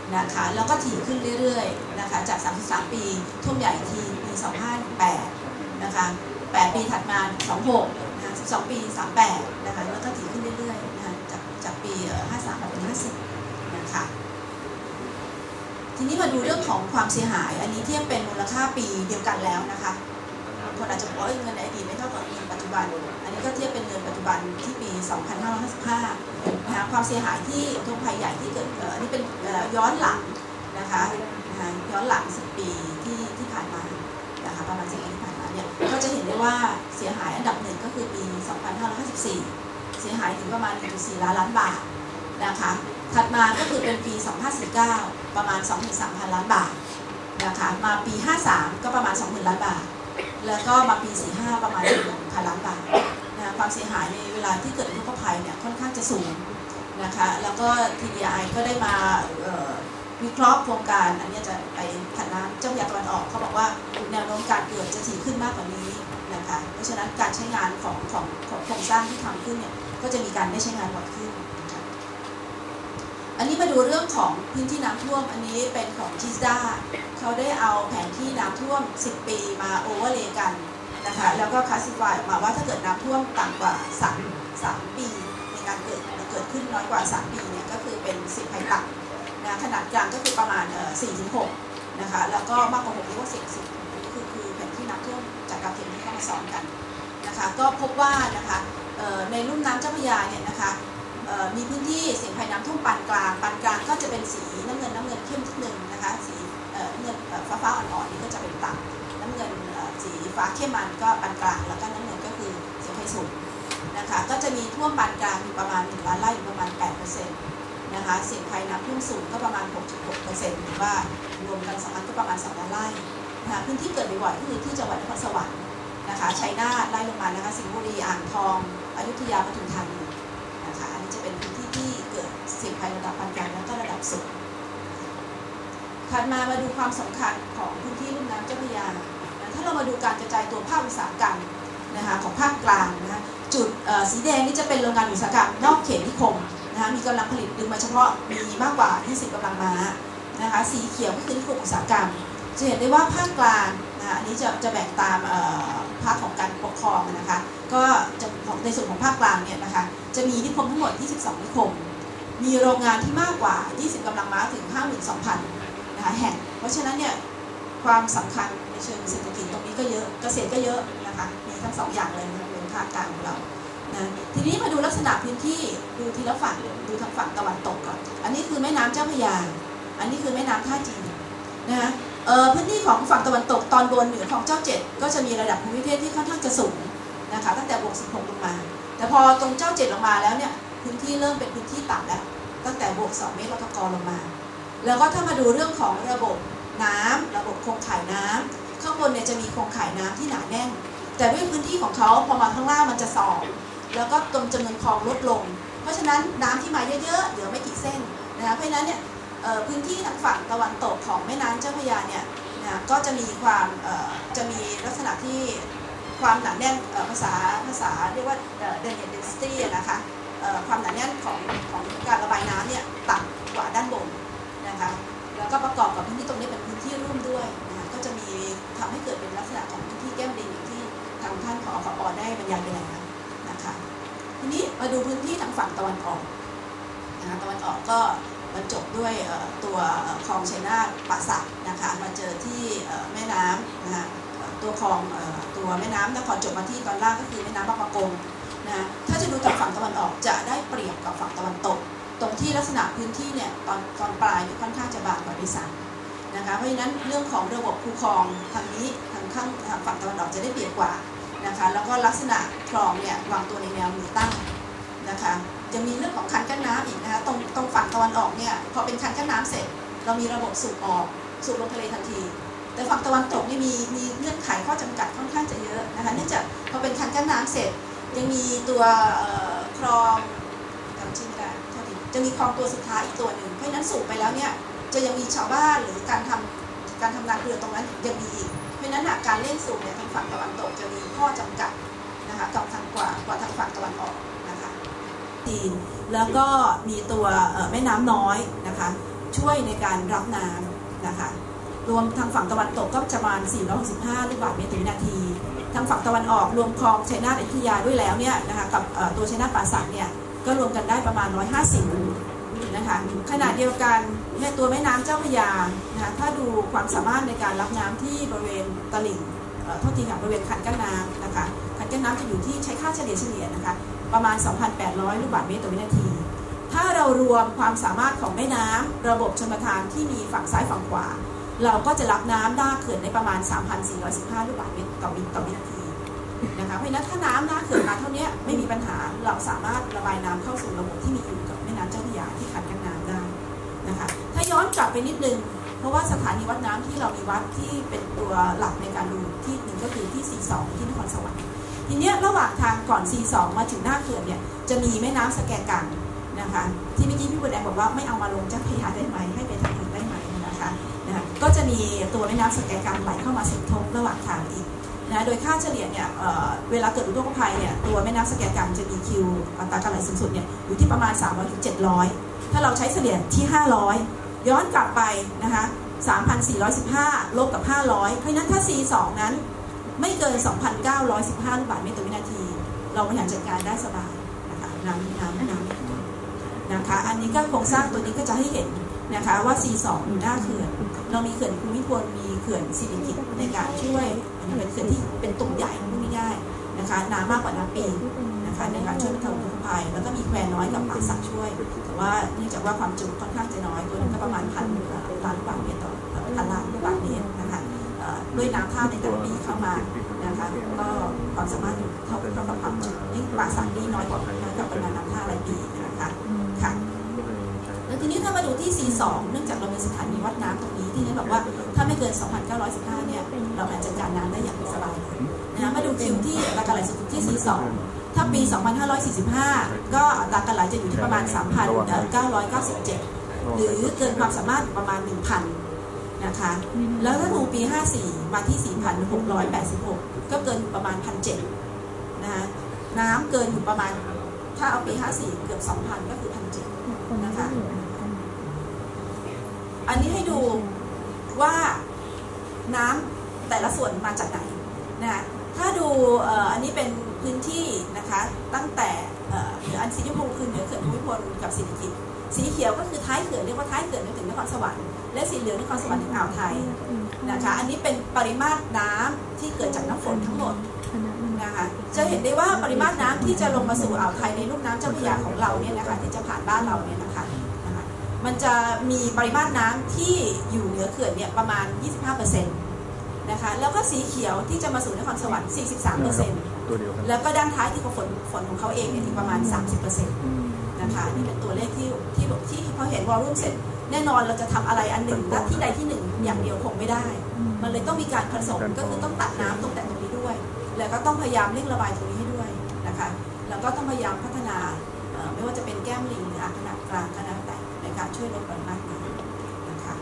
นะคะแล้วก็ถี่ขึ้นเรื่อยๆนะคะจากสามสิบสามปีท่วมใหญ่ทีปีสองพันห้าร้อยสิบแปดนะคะแปดปีถัดมาสองพันหกนะคะสิบสองปีสามสิบแปดนะคะแล้วก็ถี่ขึ้นเรื่อยๆนะคะจากจากปีห้าสิบสามมาเป็นห้าสิบนะคะทีนี้มาดูเรื่องของความเสียหายอันนี้เทียบเป็นมูลค่าปีเดียวกันแล้วนะคะคนอาจจะบอกว่าเงินในอดีตไม่เท่ากับเงินปัจจุบันอันนี้ก็เทียบเป็นเงินปัจจุบันที่ปีสองพันห้าร้อยห้าสิบห้านะคะความเสียหายที่ทุกภัยใหญ่ที่เกิดเอ่อนี่เป็นย้อนหลังนะคะนะคะย้อนหลังสิบปีที่ที่ผ่านมานะคะประมาณสิบปีที่ผ่านมาเนี่ยก็จะเห็นได้ว่าเสียหายอันดับหนึ่งก็คือปีสองพันห้าร้อยห้าสิบสี่เสียหายถึงประมาณ หนึ่งจุดสี่ ล้านล้านบาทนะคะถัดมาก็คือเป็นปีสองพันห้าร้อยสี่สิบเก้าประมาณ สองถึงสามพัน ล้านบาทนะคะมาปีห้าสิบสามก็ประมาณ สองหมื่น ล้านบาทแล้วก็มาปีสี่สิบห้าประมาณ หนึ่งพัน ล้านบาทนะความเสียหายในเวลาที่เกิดอุทกภัยเนี่ยค่อนข้างจะสูงนะคะแล้วก็ ที ดี ไอ ก็ได้มาวิเคราะห์โครงการอันนี้จะไปผ่านน้ำเจ้าพระยาตะวันออกเขาบอกว่าแนวโน้มการเกิดจะถี่ขึ้นมากกว่านี้นะคะเพราะฉะนั้นการใช้งานของของของโครงสร้างที่ทำขึ้นเนี่ยก็จะมีการได้ใช้งานบ่อยขึ้นนะคะอันนี้มาดูเรื่องของพื้นที่น้ำท่วมอันนี้เป็นของจิสดาเขาได้เอาแผนที่น้ำท่วมสิบปีมาโอเวอร์เลย์กันนะคะแล้วก็คลาสสิฟายออกมาว่าถ้าเกิดน้ำท่วมต่ำกว่าสาม สามปีในการเกิดเกิดขึ้นน้อยกว่าสามปีเนี่ยก็คือเป็นสิบภัยต่ำนะขนาดกลางก็คือประมาณสี่ถึงหกนะคะแล้วก็มากกว่าหกเรียกว่าสิบสิบคือคือแผนที่น้ำท่วมจากดาวเทียมที่เข้ามาสอนกันนะคะก็พบว่านะคะในลุ่มน้ำเจ้าพระยาเนี่ยนะคะมีพื้นที่เสี่ยงภัยน้ำท่วมปานกลางปานกลางก็จะเป็นสีน้ำเงินน้ำเงินเข้มนิดนึงนะคะสีเงินฟ้าฟ้าอ่อนๆนี่ก็จะเป็นต่ำน้ำเงินสีฟ้าเข้มมันก็ปานกลางแล้วก็น้ำเงินก็คือเสี่ยงภัยสูงนะคะก็จะมีท่วมปานกลางอยู่ประมาณหนึ่งล้านไร่อยู่ประมาณ แปดเปอร์เซ็นต์ นะคะเสี่ยงภัยน้ำท่วมสูงก็ประมาณ หกจุดหกเปอร์เซ็นต์ หรือว่ารวมกันสองอันก็ประมาณสองล้านไร่นะคะพื้นที่เกิดบ่อยๆก็คือที่จังหวัดนครสวรรค์นะคะชัยนาทไล่ลงมานะคะสิงห์บุรีอ่างทองอยุธยาปทุมธานีนะคะอันนี้จะเป็นพื้นที่ที่เกิดเสี่ยงภัยระดับปานกลางแล้วก็ระดับสูงถัดมามาดูความสำคัญของพื้นที่ลุ่มน้ำเจ้าพระยาถ้าเรามาดูการกระจายตัวภาคอุตสาหกรรมนะคะของภาคกลางนะคะจุดสีแดงนี่จะเป็นโรงงานอุตสาหกรรมนอกเขตนิคมนะคะมีกำลังผลิตดึงมาเฉพาะมีมากกว่ายี่สิบกำลังม้านะคะสีเขียวก็คือนิคมอุตสาหกรรมจะเห็นได้ว่าภาคกลางนะคะอันนี้จะจะแบ่งตามภาคของการปกครองนะคะก็จะของในส่วนของภาคกลางเนี่ยนะคะจะมีนิคมทั้งหมดยี่สิบสองนิคมมีโรงงานที่มากกว่ายี่สิบกำลังม้าถึง ห้าหมื่นสองพัน นะคะแห่งเพราะฉะนั้นเนี่ยความสำคัญในเชิงเศรษฐกิจตรงนี้ก็เยอะเกษตรก็เยอะนะคะมีทั้งสองอย่างเลยนะคะเป็นภาคกลางของเรานะทีนี้มาดูลักษณะพื้นที่ดูทีละฝั่งดูทางฝั่งตะวันตกก่อนอันนี้คือแม่น้ำเจ้าพระยาอันนี้คือแม่น้ำท่าจีนนะคะเอ่อพื้นที่ของฝั่งตะวันตกตอนบนเหนือของเจ้าเจ็ดก็จะมีระดับภูมิประเทศที่ค่อนข้างจะสูงนะคะตั้งแต่บวกสิบหกลงมาแต่พอตรงเจ้าเจ็ดลงมาแล้วเนี่ยพื้นที่เริ่มเป็นพื้นที่ต่ำแล้วตั้งแต่บวกสองเมตรแล้วก็กอลงมาแล้วก็ถ้ามาดูเรื่องของระบบน้ำระบบโครงข่ายน้ำข้างบนเนี่ยจะมีโครงข่ายน้ำที่หนาแน่นแต่ด้วยพื้นที่ของเขาพอมาข้างล่างมันจะสอบแล้วก็ตรงจำนวนคลองลดลงเพราะฉะนั้นน้ำที่มาเยอะๆเหลือไม่กี่เส้นนะคะเพราะฉะนั้นเนี่ยพื้นที่ทางฝั่งตะวันตกของแม่น้ำเจ้าพระยาเนี่ยนะก็จะมีความจะมีลักษณะที่ความหนาแน่นภาษาภาษาเรียกว่า density นะคะความหนาแน่นของของการระบายน้ำเนี่ยต่ำกว่าด้านบนนะคะแล้วก็ประกอบกับพื้นที่ตรงนี้เป็นพื้นที่ร่วมด้วยนะคะก็จะมีทำให้เกิดเป็นลักษณะของพื้นที่แก้มลิงที่ทางท่านผอ.ผอ.ได้บรรยายไปแล้วนะคะทีนี้มาดูพื้นที่ทางฝั่งตะวันออกนะคะตะวันออกก็บรรจบด้วยตัวคลองชัยนาทป่าสักนะคะมาเจอที่แม่น้ำนะคะตัวคลองตัวแม่น้ำนครจบมาที่ตอนล่างก็คือแม่น้ำบางปะกงนะถ้าจะดูจากฝั่งตะวันออกจะได้เปรียบกับฝั่งตะวันตกตรงที่ลักษณะพื้นที่เนี่ยตอนตอนปลายค่อนข้างจะบางกว่าด้วยซ้ำนะคะเพราะฉะนั้นเรื่องของระบบคูคลองทางนี้ทางข้างทางฝั่งตะวันออกจะได้เปรียบกว่านะคะแล้วก็ลักษณะคลองเนี่ยวางตัวในแนวมือตั้งนะคะจะมีเรื่องของคันกั้นน้ำอีกนะคะตรงตรงฝั่งตะวันออกเนี่ยพอเป็นคันกั้นน้ำเสร็จเรามีระบบสูบออกสูบลงทะเลทันทีแต่ฝั่งตะวันตกนี่มีมีเงื่อนไขข้อจำกัดค่อนข้างจะเยอะนะคะเนื่องจากพอเป็นคันกั้นน้ำเสร็จยังมีตัวคลองจำชื่อไม่ได้เท่าที่จะมีคลองตัวสุดท้ายอีกตัวหนึ่งเพราะฉะนั้นสูบไปแล้วเนี่ยจะยังมีชาวบ้านหรือการทำการทำนาเกลือตรงนั้นยังมีอีกเพราะฉะนั้นการเล่นสูบเนี่ยทางฝั่งตะวันตกจะมีข้อจำกัดนะคะกับทางกว่ากว่าทางฝั่งตะวันออกนะคะจีนแล้วก็มีตัวแม่น้ำน้อยนะคะช่วยในการรับน้ำนะคะรวมทางฝั่งตะวันตกก็ประมาณสี่ร้อยหกสิบห้าลูกบาศก์เมตรต่อวินาทีทางฝั่งตะวันออกรวมคลองชัยนาทอยุธยาด้วยแล้วเนี่ยนะคะกับตัวชัยนาทป่าสักเนี่ยก็รวมกันได้ประมาณหนึ่งร้อยห้าสิบนะคะขณะเดียวกันในตัวแม่น้ำเจ้าพระยานะคะถ้าดูความสามารถในการรับน้ำที่บริเวณตลิ่งเท่าทีค่ะบริเวณคันกั้นน้ำนะคะคันกั้นน้ำจะอยู่ที่ใช้ค่าเฉลี่ยเฉลี่ยนะคะประมาณ สองพันแปดร้อย ลูกบาศก์เมตรต่อวินาทีถ้าเรารวมความสามารถของแม่น้ำระบบชลประทานที่มีฝั่งซ้ายฝั่งขวาเราก็จะรับน้ำหน้าเขื่อนได้ประมาณ สามพันสี่ร้อยสิบห้า ลูกบาศก์เมตรต่อวินาทีนะคะเพราะฉะนั้นถ้าน้ำหน้าเขื่อนมาเท่านี้ไม่มีปัญหาเราสามารถระบายน้ำเข้าสู่ระบบที่มีอยู่กับแม่น้ำเจ้าพระยาที่คันกั้นน้ำได้นะคะถ้าย้อนกลับไปนิดนึงเพราะว่าสถานีวัดน้ำที่เรามีวัดที่เป็นตัวหลักในการดูที่หนึ่งก็คือที่ สี่สิบสอง ที่นครสวรรค์ทีนี้ระหว่างทางก่อน สี่สิบสอง มาถึงหน้าเขื่อนเนี่ยจะมีแม่น้ำสแกกังนะคะที่เมื่อกี้พี่บุญแดงบอกว่าไม่เอามาลงเจ้าพระยาได้ไหมให้ไปทางอื่นได้ไหมนะคะนะคะก็จะมีตัวแม่น้ำสแกกังไหลเข้ามาสมทบระหว่างทางอีกนะโดยค่าเฉลี่ยเนี่ย เ, เวลาเกิดอุทกภัยเนี่ยตัวแม่น้ำสแกกังจะมีคิวอัตราการไหลสูงสุดเนี่ยอยู่ที่ประมาณ สามร้อยถึงเจ็ดร้อย ถ้าเราใช้เฉลี่ยที่ห้าร้อยย้อนกลับไปนะคะ สามพันสี่ร้อยสิบห้า ลบกับห้าร้อยเพราะฉะนั้นถ้า ซี สอง นั้นไม่เกิน สองพันเก้าร้อยสิบห้า ลูกบาศก์เมตรต่อวินาทีเราบริหารจัดการได้สบายนะคะน้ำน้ำน้ำนะคะอันนี้ก็โครงสร้างตัวนี้ก็จะให้เห็นนะคะว่า ซี สอง อยู่หน้าเขื่อนเรามีเขื่อนภูมิพลมีเขื่อนสิริกิติ์ในการช่วยเป็นเขื่อนที่เป็นตุ่มใหญ่พูดง่ายๆนะคะน้ำมากกว่าน้ำปีนะคะในการช่วยบรรเทาอุทกภัยแล้วก็มีแควน้อยกับป่าสักช่วยแต่ว่าเนื่องจากว่าความจุค่อนข้างจะน้อยตัวนึงก็ประมาณพันล้านลูกบาศก์เมตรต่อพันล้านลูกบาศก์เมตรนะคะด้วยน้ำท่าในแต่ละปีเข้ามานะคะก็ความสามารถเท่ากับความจุนี่ป่าสักนี่น้อยกว่าน้อยกว่าปริมาณน้ำท่ารายปีนะคะค่ะแล้วทีนี้ถ้ามาดูที่ ซี สอง เนื่องจากเรามีสถานีวัดน้ำตรงนี้ที่นี่บอกว่าถ้าไม่เกิน สองพันเก้าร้อยสิบห้า เนี่ยเราอาจจะจัดการน้ำได้อย่างสบายเลยนะคะมาดูคิวที่อัตราการไหลสูงสุดที่ ซี สอง ถ้าปี สองพันห้าร้อยสี่สิบห้า ก็อัตราการไหลจะอยู่ที่ประมาณ สามพันเก้าร้อยเก้าสิบเจ็ด หรือเกินความสามารถประมาณ หนึ่งพัน นะคะแล้วถ้าดูปี ห้าสิบสี่ มาที่ สี่พันหกร้อยแปดสิบหก ก็เกินประมาณ หนึ่งพันเจ็ดร้อย นะคะน้ำเกินอยู่ประมาณถ้าเอาปี ห้าสิบสี่ เกือบ สองพัน ก็คือ หนึ่งพันเจ็ดร้อย นะคะอันนี้ให้ดูว่าน้ำแต่ละส่วนมาจากไหนนะถ้าดูอันนี้เป็นพื้นที่นะคะตั้งแต่อันสีชมพูคือเหนือเขื่อนภูมิพลกับสิริกิติ์สีเขียวก็คือท้ายเขื่อนเรียกว่าท้ายเขื่อนจนถึงนครสวรรค์และสีเหลืองนครสวรรค์ถึงอ่าวไทยนะคะอันนี้เป็นปริมาตรน้ำที่เกิดจากน้ำฝนทั้งหมดนะคะจะเห็นได้ว่าปริมาตรน้ำที่จะลงมาสู่อ่าวไทยในลุ่มน้ำเจ้าพระยาของเราเนี่ยนะคะที่จะผ่านบ้านเราเนี่ยนะคะมันจะมีปริมาตรน้ำที่อยู่เหนือเขื่อนเนี่ยประมาณ ยี่สิบห้าเปอร์เซ็นต์ นะคะแล้วก็สีเขียวที่จะมาสู่นครสวรรค์ สี่สิบสามเปอร์เซ็นต์ แล้วก็ด้านท้ายที่เขาฝนฝนของเขาเองเนี่ยอีกประมาณ สามสิบเปอร์เซ็นต์ นะคะนี่เป็นตัวเลขที่ที่ที่พอเห็นวอลลุ่มเสร็จแน่นอนเราจะทำอะไรอันหนึ่งณที่ใดที่หนึ่งอย่างเดียวคงไม่ได้มันเลยต้องมีการผสมก็คือต้องตัดน้ำตรงแต่ตรงนี้ด้วยแล้วก็ต้องพยายามเร่งระบายตรงนี้ให้ด้วยนะคะแล้วก็ต้องพยายามพัฒนาไม่ว่าจะเป็นแก้มลิงหรืออ่างขนาดกลางขนาดแต่ในการช่วยลดปริมาณน้ำนะคะ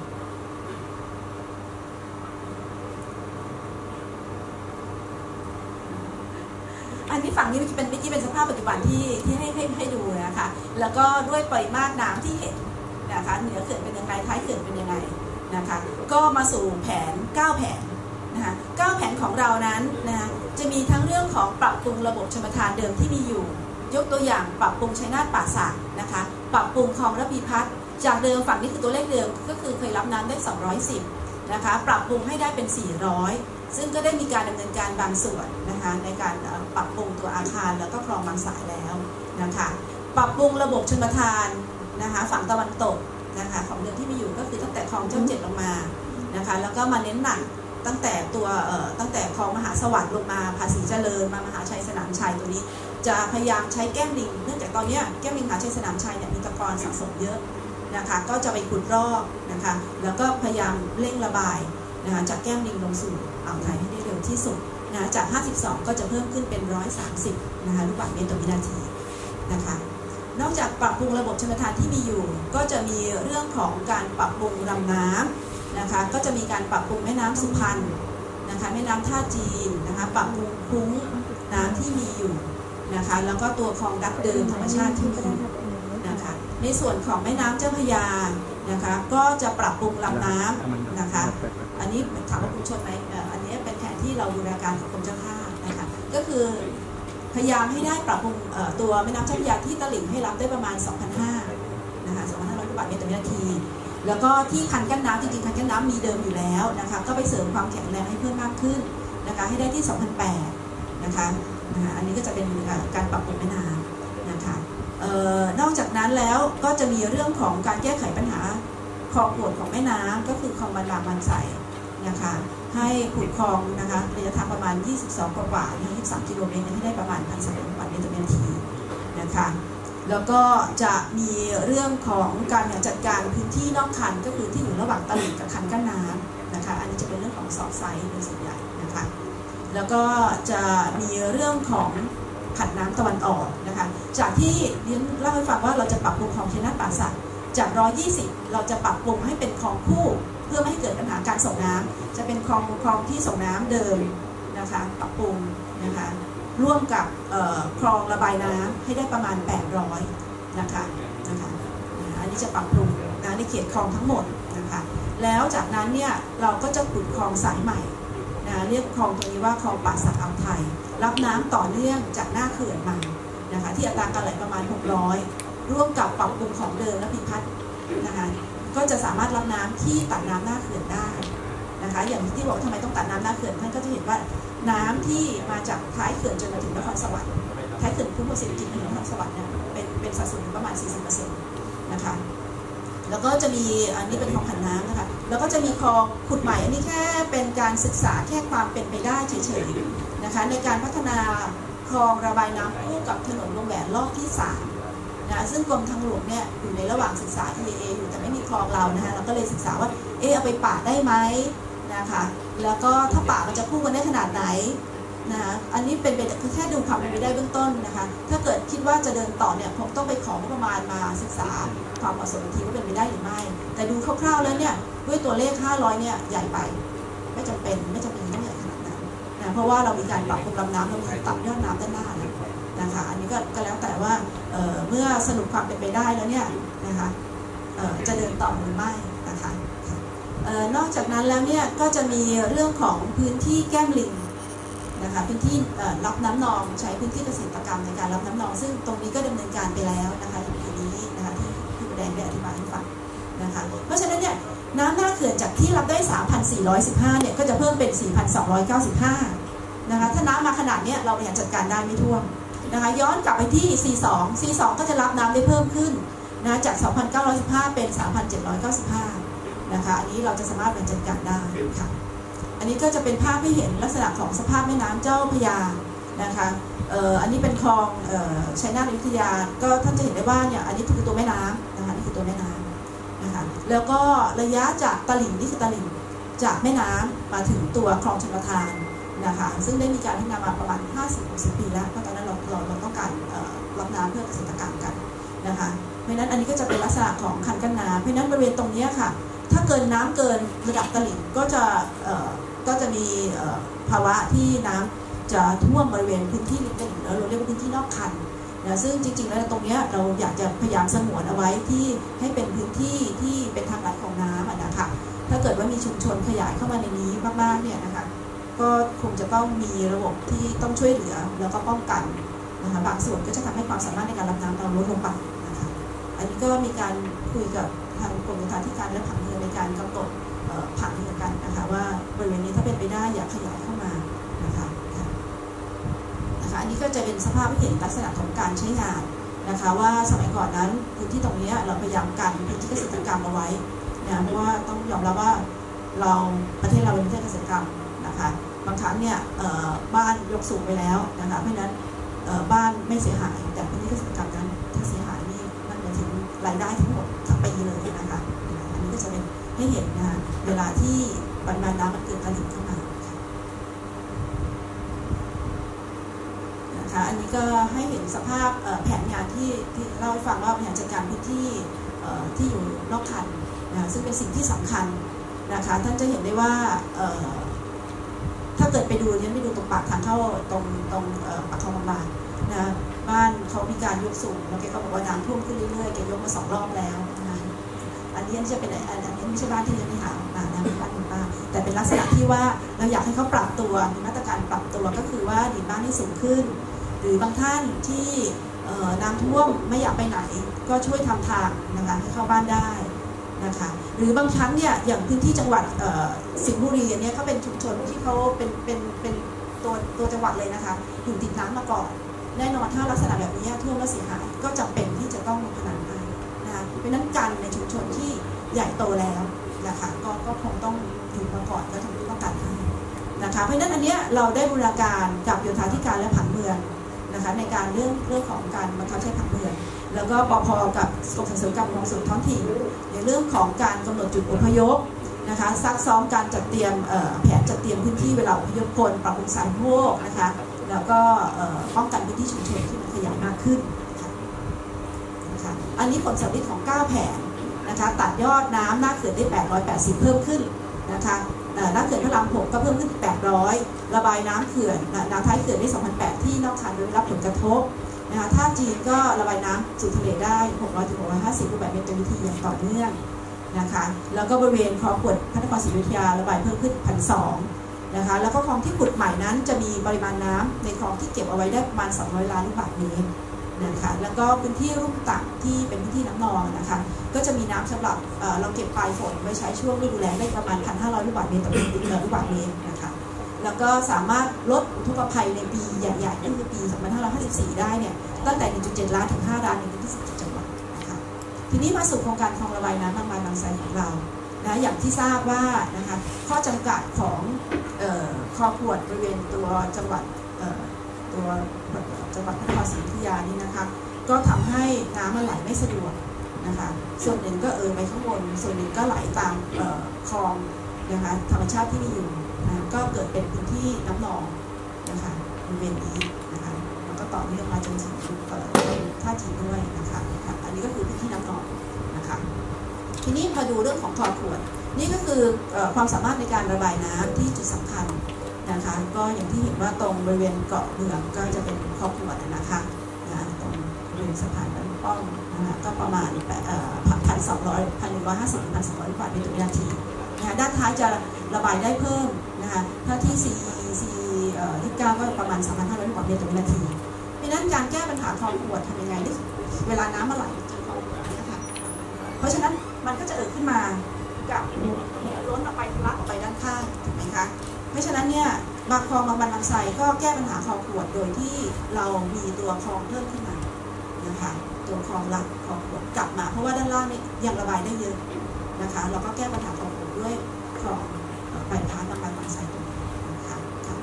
อันนี้ฝั่งนี้เป็นเมื่อกี้เป็นสภาพปัจจุบันที่ที่ให้ให้ให้ดูนะคะแล้วก็ด้วยปริมาตรน้ำที่เห็นนะคะเหนือเขื่อนเป็นยังไงท้ายเขื่อนเป็นยังไงนะคะก็มาสู่แผนเก้าแผนนะคะเก้าแผนของเรานั้นนะคะจะมีทั้งเรื่องของปรับปรุงระบบชลประทานเดิมที่มีอยู่ยกตัวอย่างปรับปรุงชัยนาทป่าสักนะคะปรับปรุงคลองระพีพัฒน์จากเดิมฝั่งนี้คือตัวเลขเดิมก็คือเคยรับน้ำได้สองร้อยสิบนะคะปรับปรุงให้ได้เป็นสี่ร้อยซึ่งก็ได้มีการดำเนินการบางส่วนนะคะในการปรับปรุงตัวอาคารแล้วก็คลองบางสายแล้วนะคะปรับปรุงระบบชลประทานนะคะฝั่งตะวันตกนะคะของเดิมที่มีอยู่ก็คือตั้งแต่คลองเจ้าเจ็ดลงมานะคะแล้วก็มาเน้นหนักตั้งแต่ตัวเอ่อตั้งแต่คลองมหาสวัสดิ์ลงมาภาษีเจริญมามหาชัยสนามชัยตัวนี้จะพยายามใช้แก้มลิงเนื่องจากตอนนี้แก้มลิงมหาชัยสนามชัยเนี่ยมีตะกอนสะสมเยอะนะคะก็จะไปขุดรอกนะคะแล้วก็พยายามเร่งระบายนะคะจากแก้มลิงลงสู่อ่าวไทยให้ได้เร็วที่สุดนะจากห้าสิบสองก็จะเพิ่มขึ้นเป็นหนึ่งร้อยสามสิบนะคะลูกบาศก์เมตรต่อวินาทีนะคะนอกจากปรับปรุงระบบชลประทานที่มีอยู่ก็จะมีเรื่องของการปรับปรุงลำน้ำนะคะก็จะมีการปรับปรุงแม่น้ำสุพรรณนะคะแม่น้ำท่าจีนนะคะปรับปรุงคุ้งน้ำที่มีอยู่นะคะแล้วก็ตัวคลองดักเดิมธรรมชาติที่มีนะคะในส่วนของแม่น้ำเจ้าพระยานะคะก็จะปรับปรุงลำน้ำนะคะอันนี้ถามว่าคุณชนไหมอันนี้เป็นแผนที่เราบูรณาการของกรมเจ้าท่านะคะก็คือพยายามให้ได้ปรับปรุงตัวแม่น้ำเจ้าพระยาที่ตลิ่งให้รับได้ประมาณ สองพันห้าร้อย นะคะ สองพันห้าร้อย ลูกบาศก์เมตรต่อวินาทีแล้วก็ที่คันกั้นน้ำจริงๆคันกั้นน้ำมีเดิมอยู่แล้วนะคะก็ไปเสริมความแข็งแรงให้เพิ่มมากขึ้นนะคะให้ได้ที่ สองพันแปดร้อย นะคะอันนี้ก็จะเป็นการปรับปรุงแม่น้ำนะคะนอกจากนั้นแล้วก็จะมีเรื่องของการแก้ไขปัญหาคลองปวดของแม่น้ำก็คือคลองบางบางใสนะคะให้ขุดคลองนะคะระยะทางประมาณยี่สิบสองกว่าๆยี่สิบสามกิโลเมตรให้ได้ประมาณ หนึ่งพันสามร้อย ลูกบาศก์เมตรต่อวินาทีนะคะแล้วก็จะมีเรื่องของการจัดการพื้นที่นอกคันก็คือที่อยู่ระหว่างตลิ่งกับคันกั้นน้ำนะคะอันนี้จะเป็นเรื่องของซอฟต์ไซด์เป็นส่วนใหญ่นะคะแล้วก็จะมีเรื่องของผันน้ำตะวันออกนะคะจากที่เรียนเล่าให้ฟังว่าเราจะปรับปรุงคลองชัยนาทป่าสักจากหนึ่งร้อยยี่สิบเราจะปรับปรุงให้เป็นคลองคู่เพื่อไม่ให้เกิดปัญหาการส่งน้ำจะเป็นคลองคลองที่ส่งน้ำเดิมนะคะปรับปรุงนะคะร่วมกับคลองระบายน้ำให้ได้ประมาณแปดร้อยนะคะนะคะอันนี้จะปรับปรุงนะในเขตคลองทั้งหมดนะคะแล้วจากนั้นเนี่ยเราก็จะขุดคลองสายใหม่นะเรียกคลองตรงนี้ว่าคลองป่าสักอ่าวไทยรับน้ำต่อเนื่องจากหน้าเขื่อนมานะคะที่อัตราการไหลประมาณหกร้อยร่วมกับปรับปรุงของเดิมและพิพัฒน์นะคะก็จะสามารถรับน้ำที่ตัดน้ำหน้าเขื่อนได้นะคะอย่างที่บอกทำไมต้องตัดน้ำหน้าเขื่อนท่านก็จะเห็นว่าน้ำที่มาจากท้ายเขื่อนจนมาถึงนครสวรรค์ท้ายเขื่อนพุ่งพวงเศรษฐกิจถึงนครสวรรค์เนี่ยเป็นเป็นสัดส่วนประมาณ สี่สิบเปอร์เซ็นต์ นะคะแล้วก็จะมีอันนี้เป็นคลองผันน้ำนะคะแล้วก็จะมีคลองขุดใหม่อันนี้แค่เป็นการศึกษาแค่ความเป็นไปได้เฉยๆนะคะในการพัฒนาคลองระบายน้ำคู่กับถนนวงแหวนรอบที่สามนะซึ่งกรมทางหลวงเนี่ยอยู่ในระหว่างศึกษา อี เอ เอ อยู่แต่ไม่มีคลองเรานะคะเราก็เลยศึกษาว่าเออเอาไปปาดได้ไหมนะคะแล้วก็ถ้าปาดมันจะพุ่งกันได้ขนาดไหนนะคะอันนี้เป็นเป็นแค่ดูความเป็นไปได้เบื้องต้นนะคะถ้าเกิดคิดว่าจะเดินต่อเนี่ยผมต้องไปของงบประมาณมาศึกษาความเหมาะสมทีว่าเป็นไปได้หรือไม่แต่ดูคร่าวๆแล้วเนี่ยด้วยตัวเลขห้าร้อยเนี่ยใหญ่ไปไม่จำเป็นไม่จำเป็นต้องใหญ่ขนาดนั้นนะเพราะว่าเรามีการปรับปรุงลำน้ำเรามีตัดยอดน้ำด้านหน้าแล้วนะคะอันนี้ก็ก็แล้วแต่ว่าเ, เมื่อสรุปความเป็นไปได้แล้วเนี่ยนะคะจะเดินต่อหรือไม่นะคะนอกจากนั้นแล้วเนี่ยก็จะมีเรื่องของพื้นที่แก้มลิงนะคะพื้นที่รับน้ำนองใช้พื้นที่เกษตรกรรมในการรับน้ำนองซึ่งตรงนี้ก็ดำเนินการไปแล้วนะคะอย่างทีนี้นะคะที่ที่ประเด็นได้อธิบายให้ฟังนะคะเพราะฉะนั้นเนี่ยน้ำหน้าเขื่อนจากที่รับได้ สามพันสี่ร้อยสิบห้า เนี่ยก็จะเพิ่มเป็น สี่พันสองร้อยเก้าสิบห้า นะคะถ้าน้ำมาขนาดนี้เราบริหารจัดการได้ไม่ท่วมนะคะย้อนกลับไปที่ ซี สอง ซี สอง ก็จะรับน้ำได้เพิ่มขึ้นนะจาก สองพันเก้าร้อยสิบห้า เป็น สามพันเจ็ดร้อยเก้าสิบห้า นะคะอันนี้เราจะสามารถบริหารจัดการได้ค่ะอันนี้ก็จะเป็นภาพให้เห็นลักษณะของสภาพแม่น้ำเจ้าพระยานะคะเอ่ออันนี้เป็นคลองเอ่อชัยนาทอยุธยาก็ท่านจะเห็นได้ว่าเนี่ยอันนี้คือตัวแม่น้ำนะคะนี่คือตัวแม่น้ำนะคะแล้วก็ระยะจากตลิ่งนี่คือตลิ่งจากแม่น้ำมาถึงตัวคลองชลประทานนะคะซึ่งได้มีการพัฒนามาประมาณ ห้าสิบถึงหกสิบ ปีแล้วเพราะตอนนั้นเราเราเราต้องการรับน้ำเพื่อเกษตรกรรมกันนะคะเพราะฉะนั้นอันนี้ก็จะเป็นลักษณะของคันกั้นน้ำเพราะฉะนั้นบริเวณตรงนี้ค่ะถ้าเกินน้ำเกินระดับตลิ่งก็จะก็จะมีภาวะที่น้ำจะท่วมบริเวณพื้นที่ริมตลิ่งแล้วเราเรียกว่าพื้นที่นอกคันนะซึ่งจริงๆแล้วตรงนี้เราอยากจะพยายามสงวนเอาไว้ที่ให้เป็นพื้นที่ที่เป็นทางไหลของน้ำนะคะถ้าเกิดว่ามีชุมชนขยายเข้ามาในนี้มากๆเนี่ยนะคะก็คงจะต้องมีระบบที่ต้องช่วยเหลือแล้วก็ป้องกันนะคะบางส่วนก็จะทำให้ความสามารถในการรับน้ำเราลดลงไปนะคะอันนี้ก็มีการคุยกับทางกรมโยธาธิการและผังเมืองในการกำหนดผังเมืองกันนะคะว่าบริเวณนี้ถ้าเป็นไปได้อยากขยายเข้ามานะคะนะคะอันนี้ก็จะเป็นสภาพที่เห็นลักษณะของการใช้งานนะคะว่าสมัยก่อนนั้นพื้นที่ตรงนี้เราพยายามกันพื้นที่เกษตรกรรมเอาไว้นะเพราะว่าต้องยอมรับว่าเราประเทศเราเป็นประเทศเกษตรกรรมนะคะบางครั้งเนี่ยบ้านยกสูงไปแล้วนะคะเพราะฉะนั้นบ้านไม่เสียหายแต่พื้นที่เกษตรกรรมนั้นถ้าเสียหายนี่มันจะถึงรายได้ทั้งหมดทั้งปีเลยนะคะอันนี้ก็จะเป็นให้เห็นนะคะเวลาที่ปริมาณน้ำมันเกินตลิ่งเข้ามานะคะอันนี้ก็ให้เห็นสภาพแผนงานที่ที่เล่าให้ฟังว่าบริหารจัดการพื้นที่ที่อยู่นอกคันนะซึ่งเป็นสิ่งที่สำคัญนะคะท่านจะเห็นได้ว่าถ้าเกิดไปดูเนี่ยไปดูตรงปากทางเข้าตรงตรงปากคลองบางบานนะบ้านเขามีการยกสูงแล้วแกก็บอกว่าน้ำท่วมขึ้นเรื่อยๆแกยกมาสองรอบแล้วนะคะอันนี้จะเป็นอันนี้ไม่ใช่บ้านที่เรียนไม่หามานะเป็นบ้านคุณป้าแต่เป็นลักษณะที่ว่าเราอยากให้เขาปรับตัวมีมาตรการปรับตัวก็คือว่าดินบ้านให้สูงขึ้นหรือบางท่านที่น้ำท่วมไม่อยากไปไหนก็ช่วยทำทางนะคะให้เข้าบ้านได้นะคะหรือบางครั้งเนี่ยอย่างพื้นที่จังหวัดสิงห์บุรีเนี่ยเขาเป็นชุมชนที่เขาเป็นเป็นเป็นตัวตัวจังหวัดเลยนะคะอยู่ติดน้ำมาก่อนแน่นอนถ้าลักษณะแบบนี้ท่วมแล้วเสียหายก็จำเป็นที่จะต้องลงผนังให้นะคะเพราะนั้นกันในชุมชนที่ใหญ่โตแล้วนะคะก็ก็คงต้องอยู่มาก่อนก็ถึงต้องการให้นะคะเพราะนั้นอันเนี้ยเราได้บูรณาการกับโยธาธิการและผังเมืองนะคะในการเรื่องเรื่องของการบังคับใช้ผังเมืองแล้วก็ปพกับกรมส่งเสริมการปกครองส่วนท้องถิ่นในเรื่องของการกำหนดจุดอพยพนะคะซักซ้อมการจัดเตรียมแผนจัดเตรียมพื้นที่เวลาอพยพคนปรับปรุงสายโภคนะคะแล้วก็ป้องกันพื้นที่ชุมชนที่มันขยายมากขึ้นนะคะอันนี้ผลสำลิดของเก้าแผนนะคะตัดยอดน้ำหน้าเขื่อนได้แปดร้อยแปดสิบเพิ่มขึ้นนะคะหน้าเขื่อนพระรามหกก็เพิ่มขึ้นแปดร้อยระบายน้ำเขื่อนน้ำท้ายเขื่อนได้ สองพันแปดร้อย ที่นอกคันโดยได้รับผลกระทบนะคะท่าจีนก็ระบายน้ำสู่ทะเลได้หกร้อยถึงหกร้อยห้าสิบลูกบาศก์เมตรต่อวินาทีอย่างต่อเนื่องนะคะแล้วก็บริเวณคลองขวดพระนครศรีอยุธยาระบายเพิ่มขึ้น หนึ่งพันสองร้อย นะคะแล้วก็คลองที่ขุดใหม่นั้นจะมีปริมาณน้ำในคลองที่เก็บเอาไว้ได้ประมาณสองร้อยล้านลูกบาศก์เมตรนะคะแล้วก็พื้นที่รุ่มต่ำที่เป็นพื้นที่น้ำนองนะคะก็จะมีน้ำสำหรับเราเก็บปลายฝนไว้ใช้ช่วงฤดูแล้งได้ประมาณ หนึ่งพันห้าร้อย ลูกบาศก์เมตรต่อลูกบาศก์เมตรนะคะแล้วก็สามารถลดอุทกภัยในปีใหญ่ๆก็คือปีสองพันห้าร้อยห้าสิบสี่ได้เนี่ยตั้งแต่ หนึ่งจุดเจ็ด ล้านถึงห้าล้านในพื้นที่สิบเจ็ดจังหวัดนะคะทีนี้มาสู่โครงการคลองระบายน้ำบางบานบางไทรของเรานะอย่างที่ทราบว่านะคะข้อจำกัดของคลองขวดบริเวณตัวจังหวัดตัวจังหวัดพระนครศรีอยุธยานี่นะคะก็ทำให้น้ำมันไหลไม่สะดวกนะคะส่วนหนึ่งก็เอ่อไปข้างบนส่วนหนึ่งก็ไหลตามคลองนะคะธรรมชาติที่มีอยู่นะก็เกิดเป็นพื้นที่น้ำนองนะคะบริเวณนี้นะคะแล้วก็ต่อเนื่องมาจนถึงท่าจีนด้วยนะคะอันนี้ก็คือพื้นที่น้ำนองนะคะทีนี้มาดูเรื่องของคลองขวดนี่ก็คือความสามารถในการระบายน้ำที่จุดสำคัญนะคะก็อย่างที่เห็นว่าตรงบริเวณเกาะเมืองก็จะเป็นคลองขวดนะคะนะตรงบริเวณสะพานบ้านป้อมนะคะก็ประมาณพันสองร้อยพันหนึ่งร้อยห้าสิบพันสองร้อยลูกบาศก์เมตรต่อวินาทีนะคะด้านท้ายจะระบายได้เพิ่มนะคะถ้าที่ ซี ซี ที่เก้าก็ประมาณ สามพันห้าร้อย ลูกบาศก์เมตรต่อวินาทีเพราะนั้นการแก้ปัญหาคลองขวดทำยังไงเวลาน้ำมาไหลเจอคลองขวดนี่ค่ะเพราะฉะนั้นมันก็จะเอ่อขึ้นมากับล้นออกไปทะลักออกไปด้านข้างถูกไหมคะเพราะฉะนั้นเนี่ยบางคลองบางบานบางไทรก็แก้ปัญหาคลองขวดโดยที่เรามีตัวคลองเพิ่มขึ้นมานะคะตัวคลองหลักคลองขวดกลับมาเพราะว่าด้านล่างนี่ยังระบายได้เยอะนะคะเราก็แก้ปัญหาคลองขวดด้วยคลองบายพาสบางบานบางไทรตรงนี้นะคะ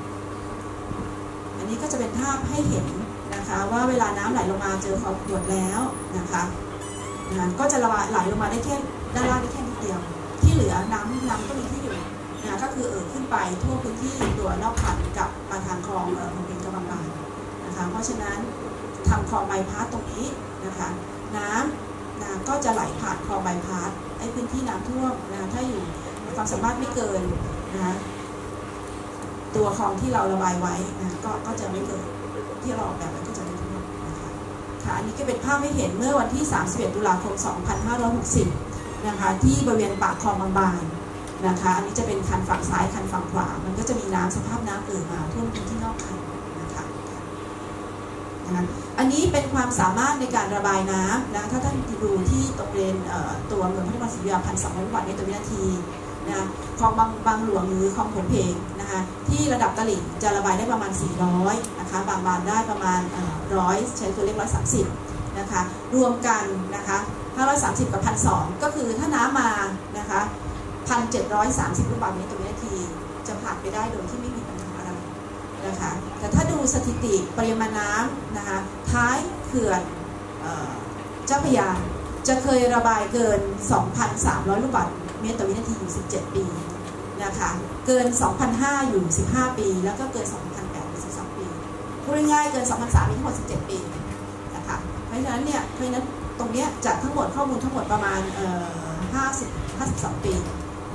อันนี้ก็จะเป็นภาพให้เห็นนะคะว่าเวลาน้ำไหลลงมาเจอคลองขวดแล้วนะคะนะก็จะระบายไหลลงมาได้แค่ด้านล่างได้แค่นิดเดียวที่เหลือน้ำน้ำก็มีที่อยู่นะก็คือเอ่อขึ้นไปทั่วพื้นที่ตัวนอกคันกับมาทางคลองเอ่อมันเป็นกระบังบานนะคะเพราะฉะนั้นทำคลองบายพาสตรงนี้นะคะน้ำนะก็จะไหลผ่านคลองบายพาสไอ้พื้นที่น้ำท่วมนะถ้าอยู่ความสามารถไม่เกินนะตัวคลองที่เราระบายไว้นะก็ก็จะไม่เกิดที่เราออกแบบไว้ก็จะไม่ท่วมนะคะค่ะอันนี้ก็เป็นภาพให้เห็นเมื่อวันที่สามสิบเอ็ดตุลาคมสองพันห้าร้อยหกสิบนะคะที่บริเวณปากคลองบางบานนะคะอันนี้จะเป็นคันฝั่งซ้ายคันฝั่งขวามันก็จะมีน้ำสภาพน้ำเอ่อมาท่วมพื้นที่นอกคันนะคะนะอันนี้เป็นความสามารถในการระบายน้ำนะถ้าท่านดูที่ตรงบริเวณตัวเมืองพระนครศรีอยุธยา หนึ่งพันสองร้อย ลูกบาศก์เมตรต่อวินาทีนะคลองบางบางหลวงหรือคลองผงเพงนะคะที่ระดับตลิ่งจะระบายได้ประมาณสี่ร้อยนะคะบางบานได้ประมาณหนึ่งร้อยใช้ตัวเลขหนึ่งร้อยสามสิบนะคะรวมกันนะคะห้าร้อยสามสิบกับ หนึ่งพันสองร้อย ก็คือถ้าน้ำมานะคะหนึ่งพันเจ็ดร้อยสามสิบ ลูกบาศก์เมตรต่อวินาทีจะผ่านไปได้โดยที่ไม่มีปัญหาอะไรนะคะแต่ถ้าดูสถิติปริมาณน้ำนะคะท้ายเขื่อนเจ้าพระยาจะเคยระบายเกิน สองพันสามร้อย ลูกบาศก์เมตรต่อวินาทีอยู่สิบเจ็ดปีนะคะเกิน สองพันห้าร้อย อยู่สิบห้าปีแล้วก็เกิน สองพันแปดร้อย อยู่สิบสองปีพูดง่ายๆเกิน สองพันสามร้อย มีทั้งหมดสิบเจ็ดปีนะคะเพราะฉะนั้นเนี่ยเพราะฉะนั้นตรงนี้จากทั้งหมดข้อมูลทั้งหมดประมาณเอ่อห้าสิบ ห้าสิบสองปีนะคะ